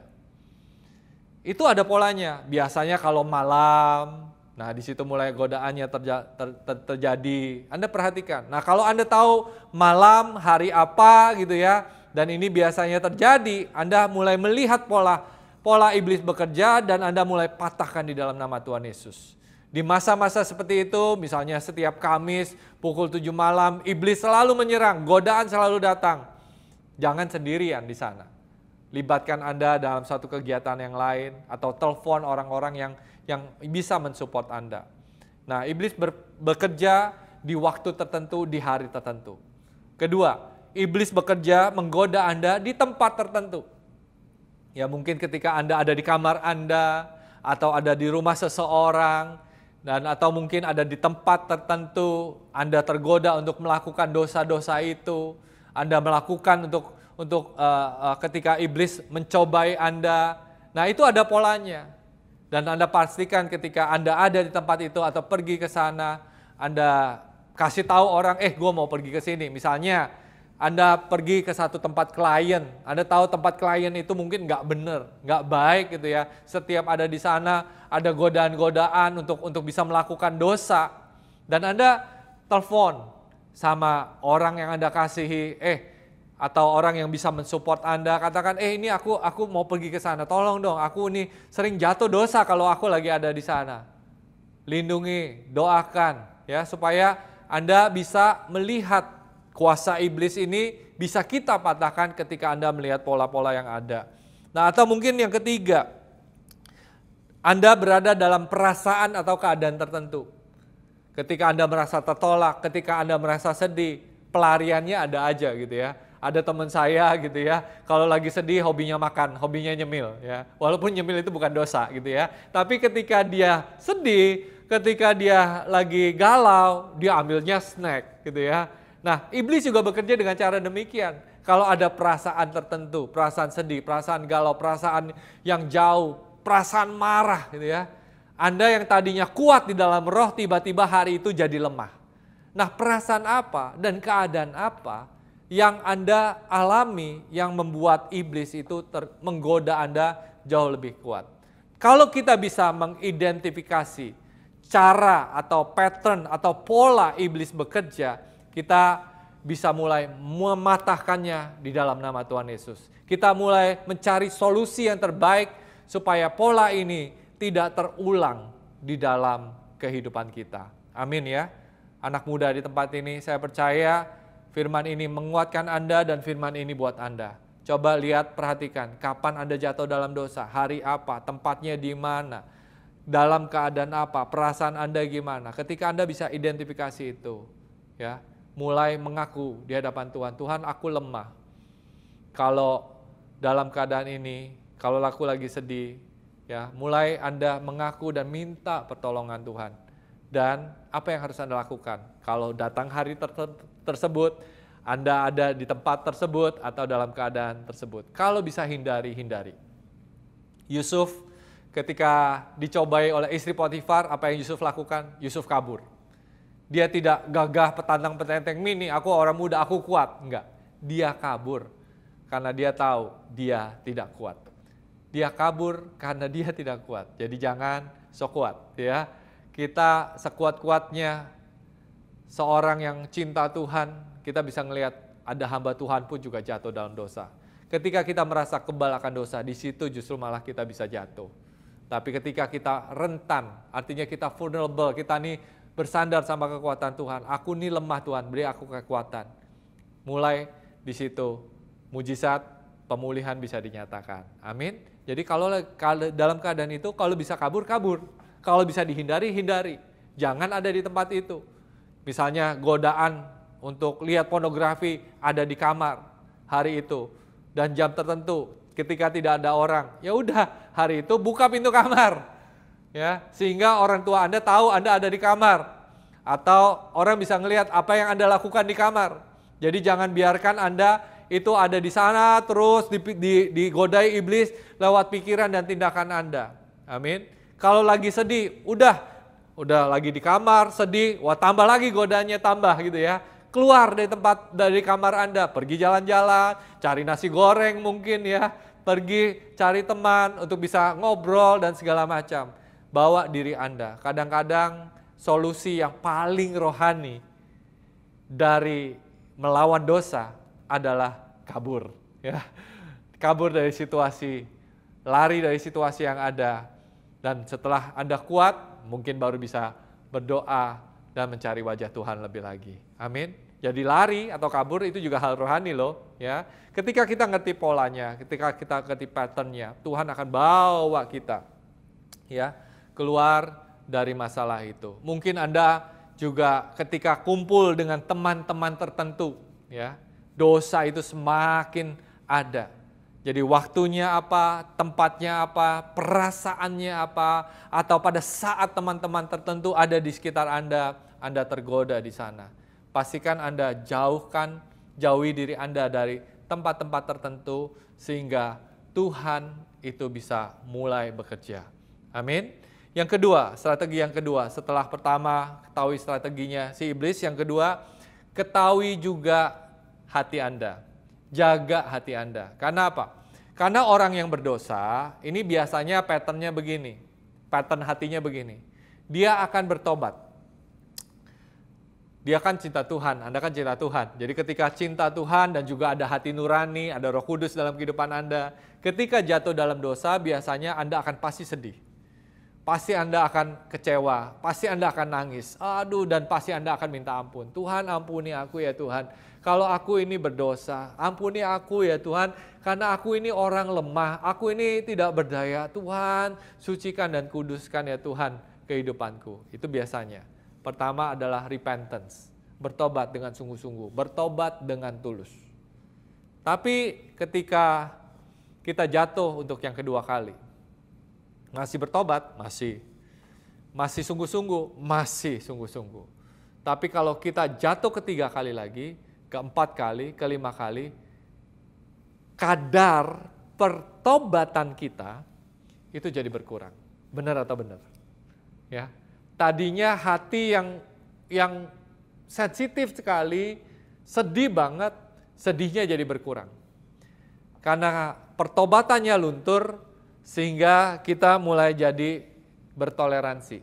C: Itu ada polanya. Biasanya kalau malam, nah di situ mulai godaannya terjadi. Anda perhatikan. Nah, kalau Anda tahu malam hari apa gitu ya, dan ini biasanya terjadi, Anda mulai melihat pola iblis bekerja dan Anda mulai patahkan di dalam nama Tuhan Yesus. Di masa-masa seperti itu, misalnya setiap Kamis pukul 7 malam, iblis selalu menyerang, godaan selalu datang. Jangan sendirian di sana. Libatkan Anda dalam satu kegiatan yang lain atau telepon orang-orang yang bisa mensupport Anda. Nah, iblis bekerja di waktu tertentu, di hari tertentu. Kedua, iblis bekerja menggoda Anda di tempat tertentu. Ya, mungkin ketika Anda ada di kamar Anda atau ada di rumah seseorang dan atau mungkin ada di tempat tertentu, Anda tergoda untuk melakukan dosa-dosa itu. Anda melakukan untuk ketika iblis mencobai Anda. Nah, itu ada polanya. Dan Anda pastikan ketika Anda ada di tempat itu atau pergi ke sana, Anda kasih tahu orang, gue mau pergi ke sini. Misalnya, Anda pergi ke satu tempat klien, Anda tahu tempat klien itu mungkin nggak benar, nggak baik gitu ya. Setiap ada di sana, ada godaan-godaan untuk bisa melakukan dosa. Dan Anda telepon sama orang yang Anda kasihi, atau orang yang bisa mensupport Anda, katakan, ini aku mau pergi ke sana, tolong dong, aku nih sering jatuh dosa kalau aku lagi ada di sana. Lindungi, doakan, ya supaya Anda bisa melihat kuasa iblis ini bisa kita patahkan ketika Anda melihat pola-pola yang ada. Nah, atau mungkin yang ketiga, Anda berada dalam perasaan atau keadaan tertentu. Ketika Anda merasa tertolak, ketika Anda merasa sedih, pelariannya ada aja gitu ya. Ada teman saya gitu ya, kalau lagi sedih hobinya makan, hobinya nyemil ya. Walaupun nyemil itu bukan dosa gitu ya. Tapi ketika dia sedih, ketika dia lagi galau, dia ambilnya snack gitu ya. Nah, iblis juga bekerja dengan cara demikian. Kalau ada perasaan tertentu, perasaan sedih, perasaan galau, perasaan yang jauh, perasaan marah gitu ya. Anda yang tadinya kuat di dalam roh, tiba-tiba hari itu jadi lemah. Nah, perasaan apa dan keadaan apa yang Anda alami yang membuat iblis itu menggoda Anda jauh lebih kuat? Kalau kita bisa mengidentifikasi cara atau pattern atau pola iblis bekerja, kita bisa mulai mematahkannya di dalam nama Tuhan Yesus. Kita mulai mencari solusi yang terbaik supaya pola ini tidak terulang di dalam kehidupan kita. Amin ya. Anak muda di tempat ini, saya percaya firman ini menguatkan Anda dan firman ini buat Anda. Coba lihat, perhatikan, kapan Anda jatuh dalam dosa, hari apa, tempatnya di mana, dalam keadaan apa, perasaan Anda gimana. Ketika Anda bisa identifikasi itu, ya, mulai mengaku di hadapan Tuhan, Tuhan aku lemah. Kalau dalam keadaan ini, kalau aku lagi sedih, ya, mulai Anda mengaku dan minta pertolongan Tuhan. Dan apa yang harus Anda lakukan? Kalau datang hari tersebut, Anda ada di tempat tersebut atau dalam keadaan tersebut. Kalau bisa hindari. Yusuf ketika dicobai oleh istri Potifar, apa yang Yusuf lakukan? Yusuf kabur. Dia tidak gagah petantang petenteng, "Nih, aku orang muda, aku kuat." Enggak, dia kabur karena dia tahu dia tidak kuat. Dia kabur karena dia tidak kuat. Jadi jangan sok kuat ya. Kita sekuat-kuatnya seorang yang cinta Tuhan, kita bisa ngelihat ada hamba Tuhan pun juga jatuh dalam dosa. Ketika kita merasa kebal akan dosa, di situ justru malah kita bisa jatuh. Tapi ketika kita rentan, artinya kita vulnerable, kita nih bersandar sama kekuatan Tuhan. Aku nih lemah Tuhan, beri aku kekuatan. Mulai di situ mujizat pemulihan bisa dinyatakan. Amin. Jadi kalau dalam keadaan itu, kalau bisa kabur, kabur. Kalau bisa dihindari, hindari. Jangan ada di tempat itu. Misalnya godaan untuk lihat pornografi ada di kamar hari itu dan jam tertentu ketika tidak ada orang. Ya udah, hari itu buka pintu kamar. Ya, sehingga orang tua Anda tahu Anda ada di kamar. Atau orang bisa ngelihat apa yang Anda lakukan di kamar. Jadi jangan biarkan Anda itu ada di sana terus digodai iblis lewat pikiran dan tindakan Anda. Amin. Kalau lagi sedih, udah lagi di kamar sedih, wah tambah lagi godaannya tambah gitu ya. Keluar dari kamar Anda, pergi jalan-jalan, cari nasi goreng mungkin ya, pergi cari teman untuk bisa ngobrol dan segala macam. Bawa diri Anda. Kadang-kadang solusi yang paling rohani dari melawan dosa adalah kabur. Ya. Kabur dari situasi, lari dari situasi yang ada. Dan setelah Anda kuat, mungkin baru bisa berdoa dan mencari wajah Tuhan lebih lagi. Amin. Jadi lari atau kabur itu juga hal rohani loh. Ya. Ketika kita ngerti polanya, ketika kita ngerti patternnya, Tuhan akan bawa kita ya keluar dari masalah itu. Mungkin Anda juga ketika kumpul dengan teman-teman tertentu, ya, dosa itu semakin ada. Jadi waktunya apa, tempatnya apa, perasaannya apa, atau pada saat teman-teman tertentu ada di sekitar Anda tergoda di sana. Pastikan Anda jauhi diri Anda dari tempat-tempat tertentu sehingga Tuhan itu bisa mulai bekerja. Amin. Yang kedua, strategi yang kedua, setelah pertama ketahui strateginya si iblis, yang kedua, ketahui juga hati Anda. Jaga hati Anda. Karena apa? Karena orang yang berdosa, ini biasanya patternnya begini. Pattern hatinya begini. Dia akan bertobat. Dia kan cinta Tuhan, Anda kan cinta Tuhan. Jadi ketika cinta Tuhan dan juga ada hati nurani, ada Roh Kudus dalam kehidupan Anda, ketika jatuh dalam dosa, biasanya Anda akan pasti sedih. Pasti Anda akan kecewa, pasti Anda akan nangis, dan pasti Anda akan minta ampun. Tuhan ampuni aku ya Tuhan, kalau aku ini berdosa, ampuni aku ya Tuhan, karena aku ini orang lemah, aku ini tidak berdaya. Tuhan, sucikan dan kuduskan ya Tuhan kehidupanku. Itu biasanya. Pertama adalah repentance, bertobat dengan sungguh-sungguh, bertobat dengan tulus. Tapi ketika kita jatuh untuk yang kedua kali, masih bertobat? Masih sungguh-sungguh? Masih sungguh-sungguh. Tapi kalau kita jatuh ketiga kali lagi, keempat kali, kelima kali, kadar pertobatan kita itu jadi berkurang. Benar atau benar? Ya. Tadinya hati yang sensitif sekali, sedih banget, sedihnya jadi berkurang. Karena pertobatannya luntur, sehingga kita mulai jadi bertoleransi.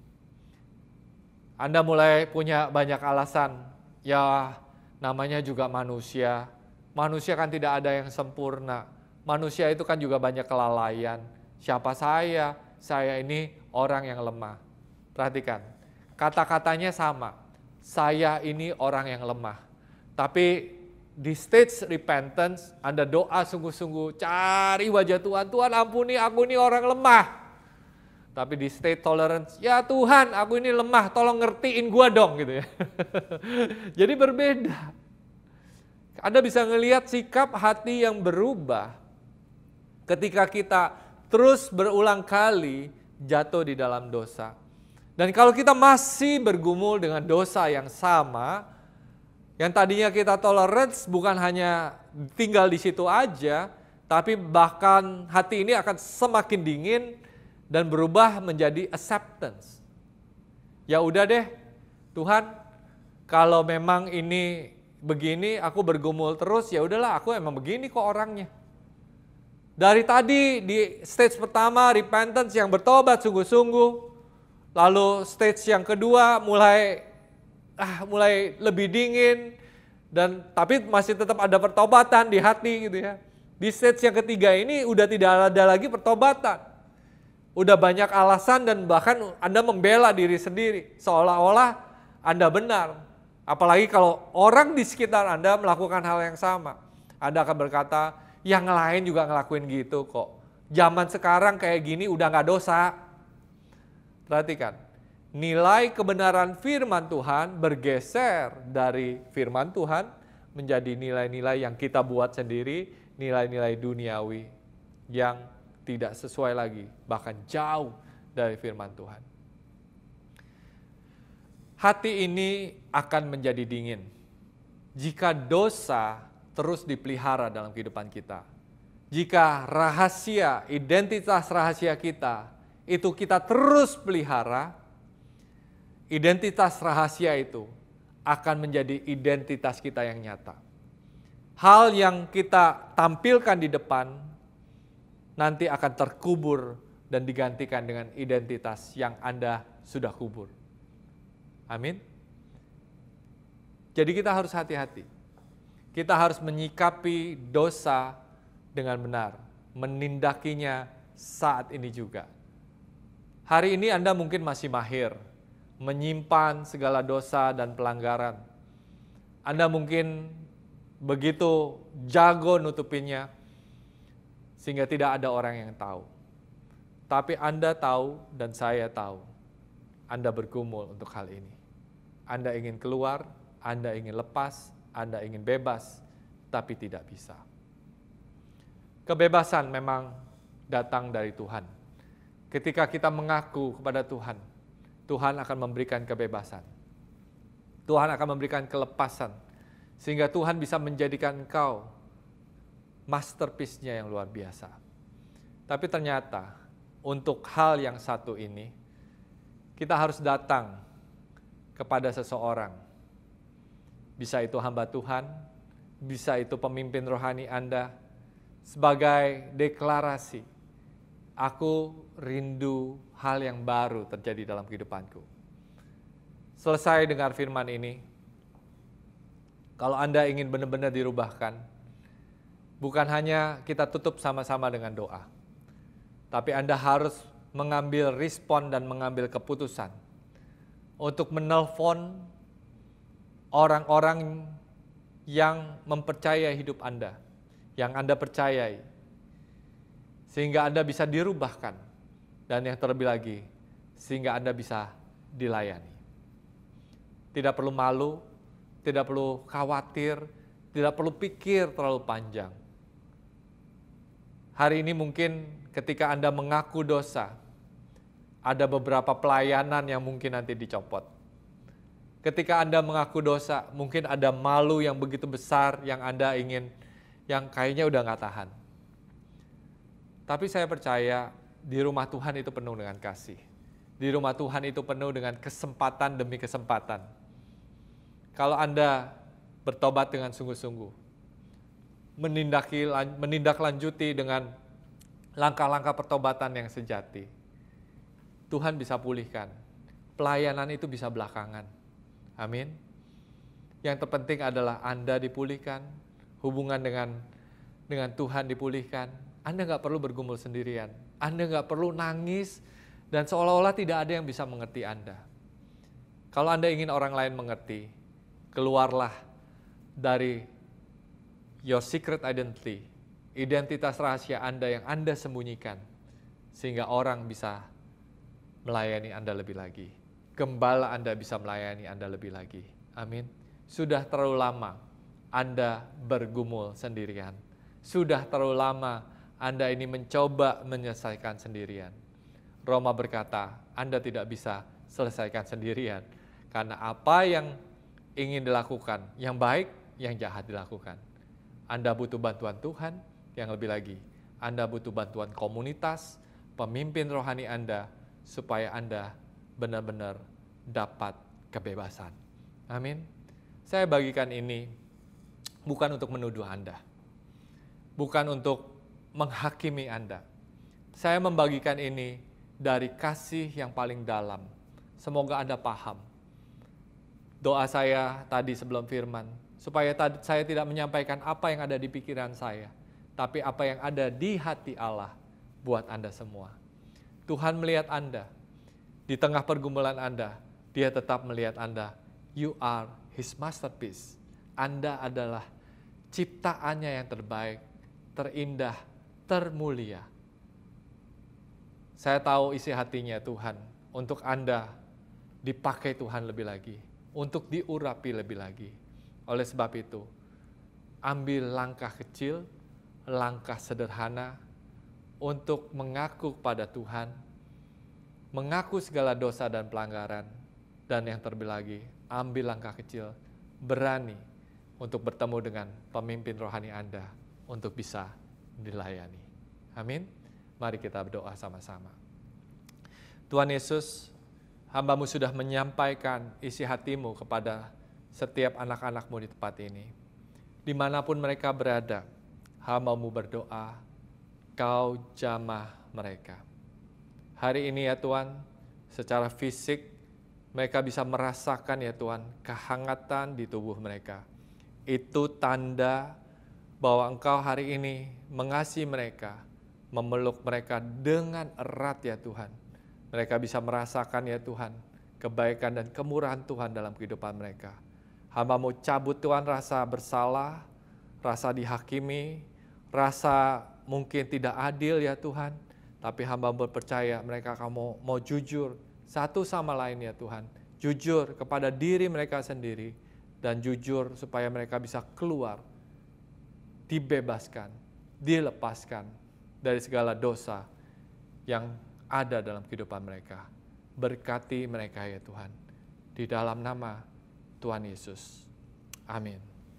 C: Anda mulai punya banyak alasan, ya namanya juga manusia. Manusia kan tidak ada yang sempurna. Manusia itu kan juga banyak kelalaian. Siapa saya? Saya ini orang yang lemah. Perhatikan, kata-katanya sama. Saya ini orang yang lemah. Tapi di stage repentance, Anda doa sungguh-sungguh, cari wajah Tuhan. Tuhan ampuni, aku ini orang lemah. Tapi di state tolerance, ya Tuhan, aku ini lemah, tolong ngertiin gua dong gitu ya. Jadi berbeda. Anda bisa ngelihat sikap hati yang berubah ketika kita terus berulang kali jatuh di dalam dosa. Dan kalau kita masih bergumul dengan dosa yang sama, yang tadinya kita tolerance bukan hanya tinggal di situ aja, tapi bahkan hati ini akan semakin dingin dan berubah menjadi acceptance. Ya udah deh, Tuhan, kalau memang ini begini, aku bergumul terus, ya udahlah, aku emang begini kok orangnya. Dari tadi di stage pertama repentance yang bertobat sungguh-sungguh, lalu stage yang kedua mulai lebih dingin, dan tapi masih tetap ada pertobatan di hati gitu ya. Di stage yang ketiga ini udah tidak ada lagi pertobatan. Udah banyak alasan dan bahkan Anda membela diri sendiri seolah-olah Anda benar. Apalagi kalau orang di sekitar Anda melakukan hal yang sama. Anda akan berkata, yang lain juga ngelakuin gitu kok. Zaman sekarang kayak gini udah gak dosa. Perhatikan, nilai kebenaran firman Tuhan bergeser dari firman Tuhan menjadi nilai-nilai yang kita buat sendiri, nilai-nilai duniawi yang tidak sesuai lagi, bahkan jauh dari firman Tuhan. Hati ini akan menjadi dingin jika dosa terus dipelihara dalam kehidupan kita. Jika rahasia, identitas rahasia kita, itu kita terus pelihara, identitas rahasia itu akan menjadi identitas kita yang nyata. Hal yang kita tampilkan di depan nanti akan terkubur dan digantikan dengan identitas yang Anda sudah kubur. Amin. Jadi kita harus hati-hati. Kita harus menyikapi dosa dengan benar, menindakinya saat ini juga. Hari ini Anda mungkin masih mahir menyimpan segala dosa dan pelanggaran. Anda mungkin begitu jago nutupinnya sehingga tidak ada orang yang tahu. Tapi Anda tahu dan saya tahu, Anda bergumul untuk hal ini. Anda ingin keluar, Anda ingin lepas, Anda ingin bebas, tapi tidak bisa. Kebebasan memang datang dari Tuhan. Ketika kita mengaku kepada Tuhan, Tuhan akan memberikan kebebasan. Tuhan akan memberikan kelepasan, sehingga Tuhan bisa menjadikan engkau masterpiece-nya yang luar biasa. Tapi ternyata, untuk hal yang satu ini, kita harus datang kepada seseorang. Bisa itu hamba Tuhan, bisa itu pemimpin rohani Anda, sebagai deklarasi, aku rindu hal yang baru terjadi dalam kehidupanku. Selesai dengar firman ini, kalau Anda ingin benar-benar dirubahkan, bukan hanya kita tutup sama-sama dengan doa, tapi Anda harus mengambil respon dan mengambil keputusan untuk menelpon orang-orang yang mempercayai hidup Anda, yang Anda percayai, sehingga Anda bisa dirubahkan, dan yang terlebih lagi, sehingga Anda bisa dilayani. Tidak perlu malu, tidak perlu khawatir, tidak perlu pikir terlalu panjang. Hari ini mungkin ketika Anda mengaku dosa, ada beberapa pelayanan yang mungkin nanti dicopot. Ketika Anda mengaku dosa, mungkin ada malu yang begitu besar yang Anda ingin, yang kayaknya udah gak tahan. Tapi saya percaya di rumah Tuhan itu penuh dengan kasih. Di rumah Tuhan itu penuh dengan kesempatan demi kesempatan. Kalau Anda bertobat dengan sungguh-sungguh, menindaklanjuti dengan langkah-langkah pertobatan yang sejati, Tuhan bisa pulihkan. Pelayanan itu bisa belakangan. Amin. Yang terpenting adalah Anda dipulihkan, hubungan dengan Tuhan dipulihkan. Anda nggak perlu bergumul sendirian. Anda nggak perlu nangis dan seolah-olah tidak ada yang bisa mengerti Anda. Kalau Anda ingin orang lain mengerti, keluarlah dari your secret identity, identitas rahasia Anda yang Anda sembunyikan, sehingga orang bisa melayani Anda lebih lagi. Gembala Anda bisa melayani Anda lebih lagi. Amin. Sudah terlalu lama Anda bergumul sendirian. Sudah terlalu lama Anda ini mencoba menyelesaikan sendirian. Roma berkata, Anda tidak bisa selesaikan sendirian. Karena apa yang ingin dilakukan, yang baik, yang jahat dilakukan. Anda butuh bantuan Tuhan, yang lebih lagi, Anda butuh bantuan komunitas, pemimpin rohani Anda, supaya Anda benar-benar dapat kebebasan. Amin. Saya bagikan ini bukan untuk menuduh Anda, bukan untuk menghakimi Anda. Saya membagikan ini dari kasih yang paling dalam. Semoga Anda paham. Doa saya tadi sebelum firman, supaya saya tidak menyampaikan apa yang ada di pikiran saya, tapi apa yang ada di hati Allah buat Anda semua. Tuhan melihat Anda, di tengah pergumulan Anda, Dia tetap melihat Anda. You are His masterpiece. Anda adalah ciptaannya yang terbaik, terindah, termulia. Saya tahu isi hatinya Tuhan untuk Anda dipakai Tuhan lebih lagi, untuk diurapi lebih lagi. Oleh sebab itu, ambil langkah kecil, langkah sederhana untuk mengaku kepada Tuhan, mengaku segala dosa dan pelanggaran, dan yang terlebih lagi, ambil langkah kecil, berani untuk bertemu dengan pemimpin rohani Anda untuk bisa dilayani. Amin. Mari kita berdoa sama-sama. Tuhan Yesus, hamba-Mu sudah menyampaikan isi hati-Mu kepada setiap anak-anak-Mu di tempat ini. Dimanapun mereka berada, hamba-Mu berdoa, Kau jamah mereka. Hari ini ya Tuhan, secara fisik mereka bisa merasakan ya Tuhan, kehangatan di tubuh mereka. Itu tanda bahwa Engkau hari ini mengasihi mereka, memeluk mereka dengan erat ya Tuhan. Mereka bisa merasakan ya Tuhan, kebaikan dan kemurahan Tuhan dalam kehidupan mereka. Hamba-Mu cabut Tuhan rasa bersalah, rasa dihakimi, rasa mungkin tidak adil ya Tuhan. Tapi hamba-Mu percaya mereka kamu mau jujur satu sama lain ya Tuhan. Jujur kepada diri mereka sendiri dan jujur supaya mereka bisa keluar, dibebaskan, dilepaskan dari segala dosa yang ada dalam kehidupan mereka. Berkati mereka ya Tuhan. Di dalam nama Tuhan Yesus. Amin.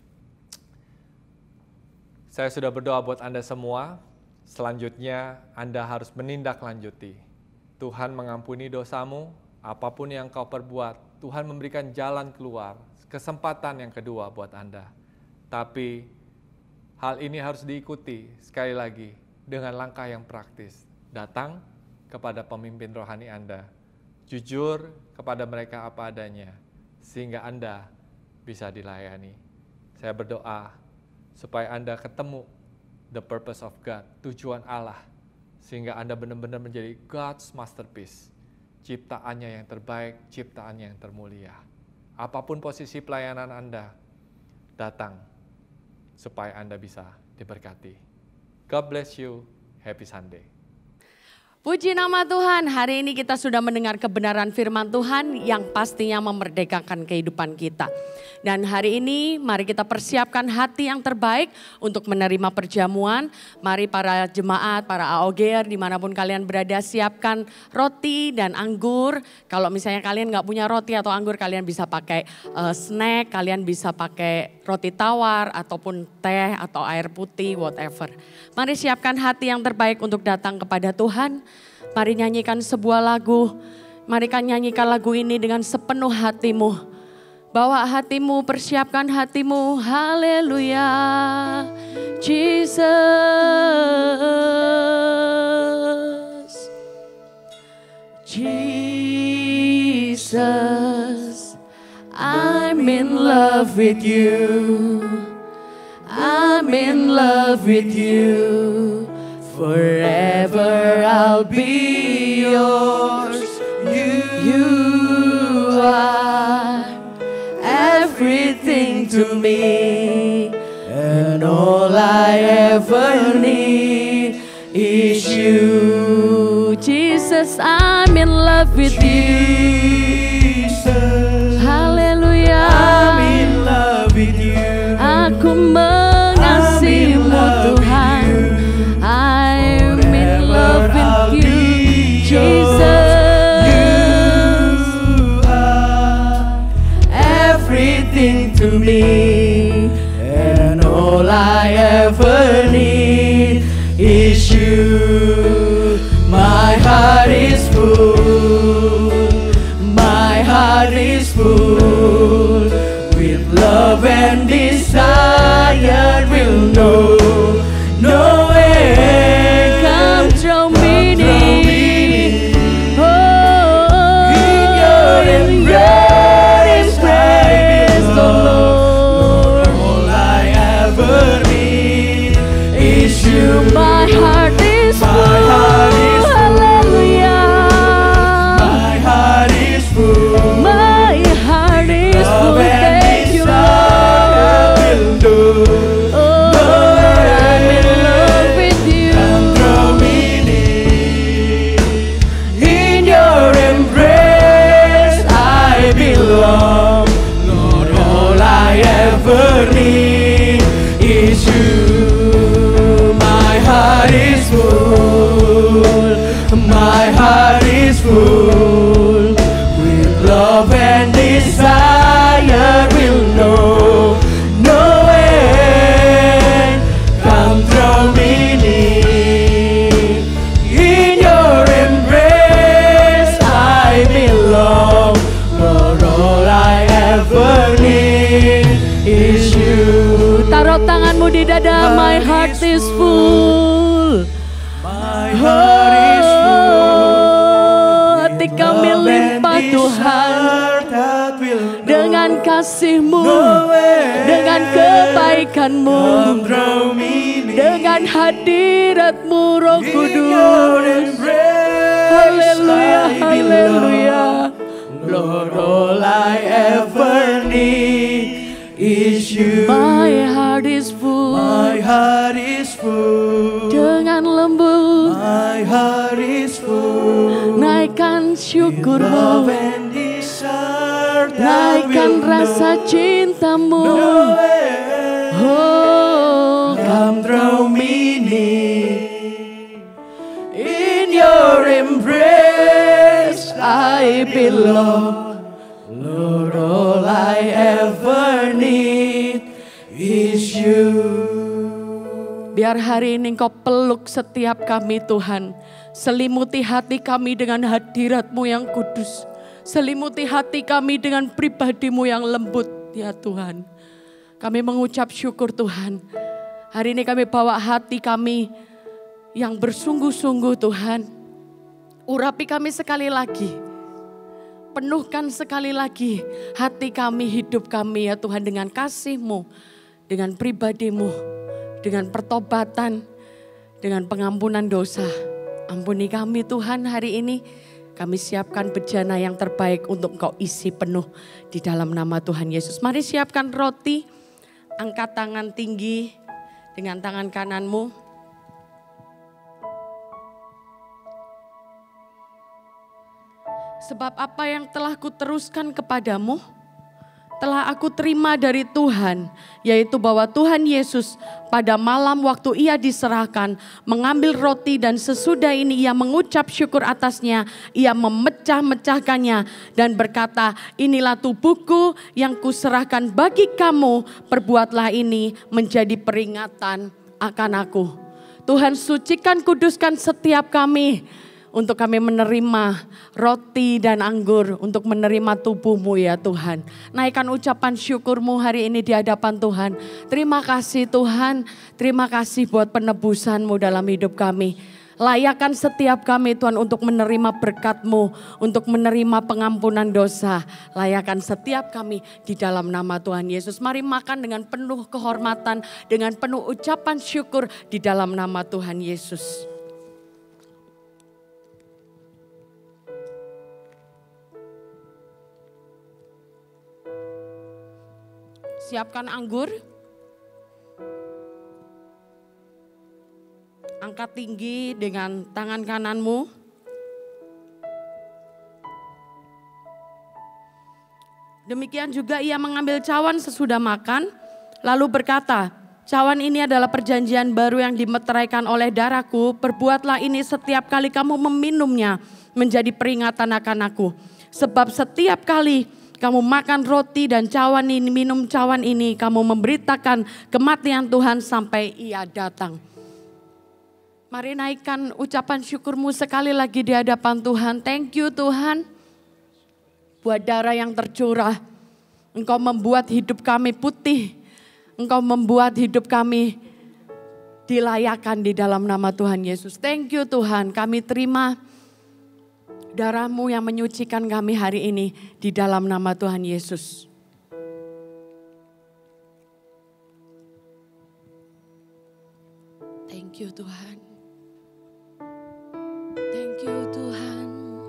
C: Saya sudah berdoa buat Anda semua. Selanjutnya Anda harus menindaklanjuti. Tuhan mengampuni dosamu, apapun yang kau perbuat, Tuhan memberikan jalan keluar, kesempatan yang kedua buat Anda. Tapi hal ini harus diikuti sekali lagi dengan langkah yang praktis. Datang kepada pemimpin rohani Anda, jujur kepada mereka apa adanya, sehingga Anda bisa dilayani. Saya berdoa supaya Anda ketemu the purpose of God, tujuan Allah, sehingga Anda benar-benar menjadi God's masterpiece, ciptaannya yang terbaik, ciptaannya yang termulia. Apapun posisi pelayanan Anda, datang supaya Anda bisa diberkati. God bless you. Happy Sunday.
A: Puji nama Tuhan, hari ini kita sudah mendengar kebenaran firman Tuhan yang pastinya memerdekakan kehidupan kita. Dan hari ini mari kita persiapkan hati yang terbaik untuk menerima perjamuan. Mari para jemaat, para AOGer dimanapun kalian berada, siapkan roti dan anggur. Kalau misalnya kalian nggak punya roti atau anggur, kalian bisa pakai snack, kalian bisa pakai roti tawar ataupun teh atau air putih, whatever. Mari siapkan hati yang terbaik untuk datang kepada Tuhan. Mari nyanyikan sebuah lagu. Mari kan nyanyikan lagu ini dengan sepenuh hatimu. Bawa hatimu, persiapkan hatimu. Haleluya. Jesus. Jesus. I'm in love with you. I'm in love with you. Forever I'll be yours. You are everything to me, and all I ever need is you. Jesus, I'm in love with you. Hallelujah.
B: I'm in love with you.
A: Aku mengasihimu Tuhan. I'm in love with you, Jesus.
B: You are
A: Everything to me,
B: and all I ever need is you. My and desire will know no end.
A: Come draw me near. Oh,
B: In your embrace,
A: oh Lord.
B: all I ever need is you.
A: My heart is full.
B: My heart is full.
A: Hallelujah.
B: My heart is full.
A: My heart is full.
B: Love and
A: Thank you,
B: desire
A: Lord.
B: will do.
A: Oh, I'm in love with you.
B: Come draw me near. In your embrace I belong. Lord, all I ever need is you. My heart is full. My heart is full. With love and desire will know no end. Come draw me near. In your embrace I belong. Lord, all I ever need is you.
A: Taruh tanganmu di dada. My heart is full.
B: My heart is full.
A: Hati kami
B: Love and
A: limpah Tuhan.
B: desire that will know
A: Dengan kasih-Mu,
B: no end.
A: dengan kebaikan-Mu,
B: Come draw me near.
A: dengan hadirat-Mu Roh
B: In your
A: Kudus.
B: embrace
A: Haleluya,
B: I
A: haleluya.
B: belong. Lord, all I ever need is you.
A: My heart is full.
B: My heart is full.
A: Dengan lembut
B: My heart is full.
A: naikkan
B: Love
A: syukur-Mu,
B: and desire that
A: naikkan
B: will
A: rasa
B: know
A: cinta-Mu.
B: no end.
A: Oh,
B: Come draw me near. In your embrace I belong. Lord, all I ever need is you.
A: biar hari ini Engkau peluk setiap kami Tuhan. Selimuti hati kami dengan hadirat-Mu yang kudus. Selimuti hati kami dengan pribadi-Mu yang lembut ya Tuhan. Kami mengucap syukur Tuhan. Hari ini kami bawa hati kami yang bersungguh-sungguh Tuhan. Urapi kami sekali lagi. Penuhkan sekali lagi hati kami, hidup kami ya Tuhan dengan kasih-Mu, dengan pribadi-Mu, dengan pertobatan, dengan pengampunan dosa. Ampuni kami Tuhan hari ini. Kami siapkan bejana yang terbaik untuk Engkau isi penuh di dalam nama Tuhan Yesus. Mari siapkan roti, angkat tangan tinggi dengan tangan kananmu. Sebab apa yang telah kuteruskan kepadamu, telah aku terima dari Tuhan, yaitu bahwa Tuhan Yesus pada malam waktu ia diserahkan, mengambil roti dan sesudah ini ia mengucap syukur atasnya, ia memecah-mecahkannya dan berkata, inilah tubuhku yang kuserahkan bagi kamu, perbuatlah ini menjadi peringatan akan aku. Tuhan sucikan, kuduskan setiap kami, untuk kami menerima roti dan anggur, untuk menerima tubuh-Mu ya Tuhan. Naikkan ucapan syukur-Mu hari ini di hadapan Tuhan. Terima kasih Tuhan, terima kasih buat penebusan-Mu dalam hidup kami. Layakkan setiap kami Tuhan untuk menerima berkat-Mu, untuk menerima pengampunan dosa. Layakkan setiap kami di dalam nama Tuhan Yesus. Mari makan dengan penuh kehormatan, dengan penuh ucapan syukur di dalam nama Tuhan Yesus. Siapkan anggur. Angkat tinggi dengan tangan kananmu. Demikian juga ia mengambil cawan sesudah makan, lalu berkata, cawan ini adalah perjanjian baru yang dimeteraikan oleh darahku, perbuatlah ini setiap kali kamu meminumnya menjadi peringatan akan aku. Sebab setiap kali kamu makan roti dan cawan ini, minum cawan ini, kamu memberitakan kematian Tuhan sampai ia datang. Mari naikkan ucapan syukurmu sekali lagi di hadapan Tuhan. Thank you Tuhan. Buat darah yang tercurah. Engkau membuat hidup kami putih. Engkau membuat hidup kami dilayakan di dalam nama Tuhan Yesus. Thank you Tuhan, kami terima darah-Mu yang menyucikan kami hari ini di dalam nama Tuhan Yesus. Thank you Tuhan. Thank you Tuhan.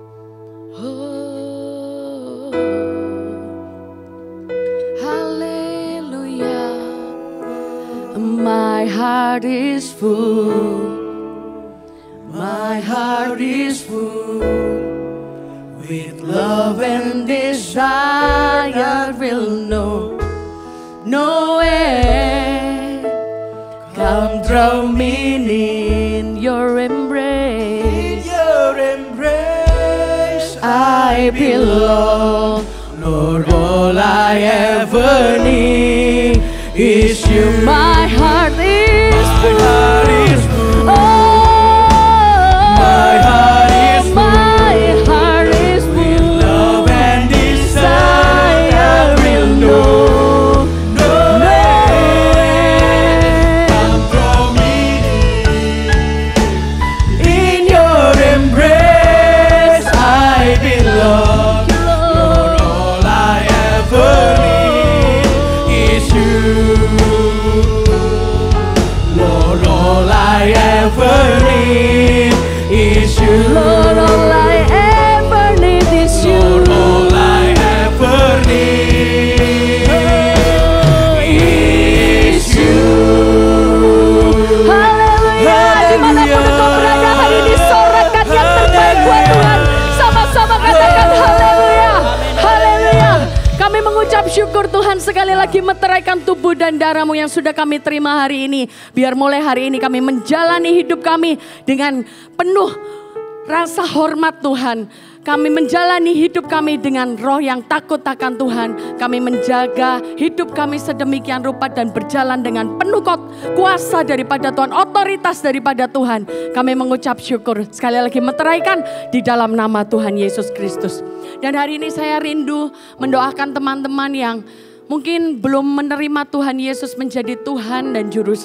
A: Oh, haleluya. My heart is full. My heart is full. With love and desire will know no end. Come draw me in your embrace.
B: In your embrace
A: I belong.
B: Lord, all I ever need is you.
A: My heart is full.
B: heart is full.
A: Oh,
B: My heart is full.
A: my heart is full.
B: Love and
A: Desire will know
B: no
A: no end.
B: Come draw me in your embrace. I belong. Lord, all I ever need is you. Lord, all I ever need is you.
A: Lord, all I ever need is you.
B: Lord, all I ever need is you.
A: Haleluya, dimanapun engkau berada hari ini, sorakan yang terbaik buat Tuhan. Sama-sama katakan haleluya, haleluya. Kami mengucap syukur Tuhan, sekali lagi meteraikan tubuh dan darah-Mu yang sudah kami terima hari ini. Biar mulai hari ini kami menjalani hidup kami dengan penuh rasa hormat Tuhan. Kami menjalani hidup kami dengan roh yang takut akan Tuhan. Kami menjaga hidup kami sedemikian rupa dan berjalan dengan penuh kuasa daripada Tuhan, otoritas daripada Tuhan. Kami mengucap syukur, sekali lagi meteraikan di dalam nama Tuhan Yesus Kristus. Dan hari ini saya rindu mendoakan teman-teman yang mungkin belum menerima Tuhan Yesus menjadi Tuhan dan Juru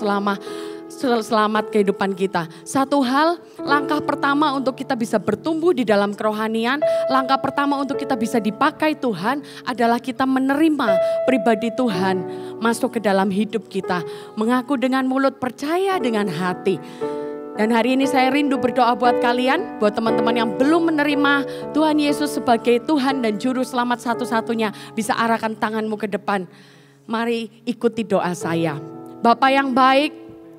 A: Selamat kehidupan kita. Satu hal, langkah pertama untuk kita bisa bertumbuh di dalam kerohanian, langkah pertama untuk kita bisa dipakai Tuhan adalah kita menerima pribadi Tuhan masuk ke dalam hidup kita. Mengaku dengan mulut, percaya dengan hati. Dan hari ini saya rindu berdoa buat kalian, buat teman-teman yang belum menerima Tuhan Yesus sebagai Tuhan dan Juru Selamat satu-satunya. Bisa arahkan tanganmu ke depan. Mari ikuti doa saya. Bapa yang baik,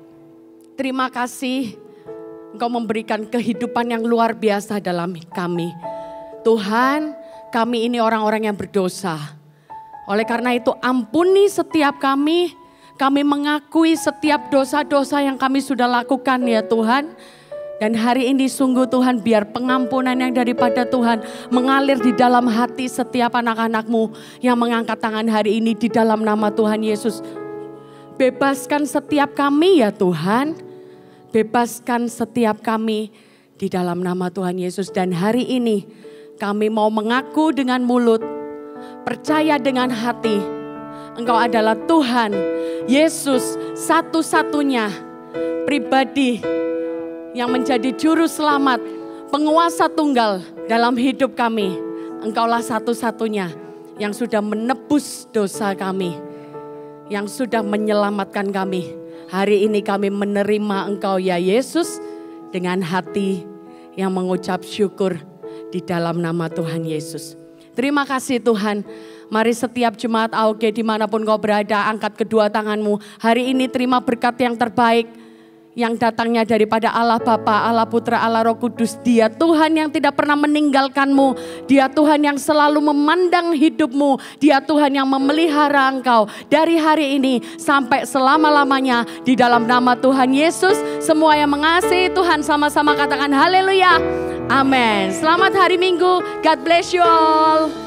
A: terima kasih Engkau memberikan kehidupan yang luar biasa dalam kami. Tuhan, kami ini orang-orang yang berdosa. Oleh karena itu ampuni setiap kami. Kami mengakui setiap dosa-dosa yang kami sudah lakukan ya Tuhan. Dan hari ini sungguh Tuhan, biar pengampunan yang daripada Tuhan mengalir di dalam hati setiap anak-anak-Mu yang mengangkat tangan hari ini di dalam nama Tuhan Yesus. Bebaskan setiap kami ya Tuhan. Bebaskan setiap kami di dalam nama Tuhan Yesus. Dan hari ini kami mau mengaku dengan mulut, percaya dengan hati, Engkau adalah Tuhan Yesus satu-satunya pribadi yang menjadi juru selamat, penguasa tunggal dalam hidup kami. Engkaulah satu-satunya yang sudah menebus dosa kami, yang sudah menyelamatkan kami. Hari ini kami menerima Engkau ya Yesus dengan hati yang mengucap syukur di dalam nama Tuhan Yesus. Terima kasih Tuhan. Mari setiap jemaat AOG dimanapun kau berada, angkat kedua tanganmu. Hari ini terima berkat yang terbaik yang datangnya daripada Allah Bapa, Allah Putra, Allah Roh Kudus. Dia Tuhan yang tidak pernah meninggalkanmu. Dia Tuhan yang selalu memandang hidupmu. Dia Tuhan yang memelihara engkau dari hari ini sampai selama-lamanya di dalam nama Tuhan Yesus. Semua yang mengasihi Tuhan sama-sama katakan haleluya. Amin. Selamat hari Minggu. God bless you all.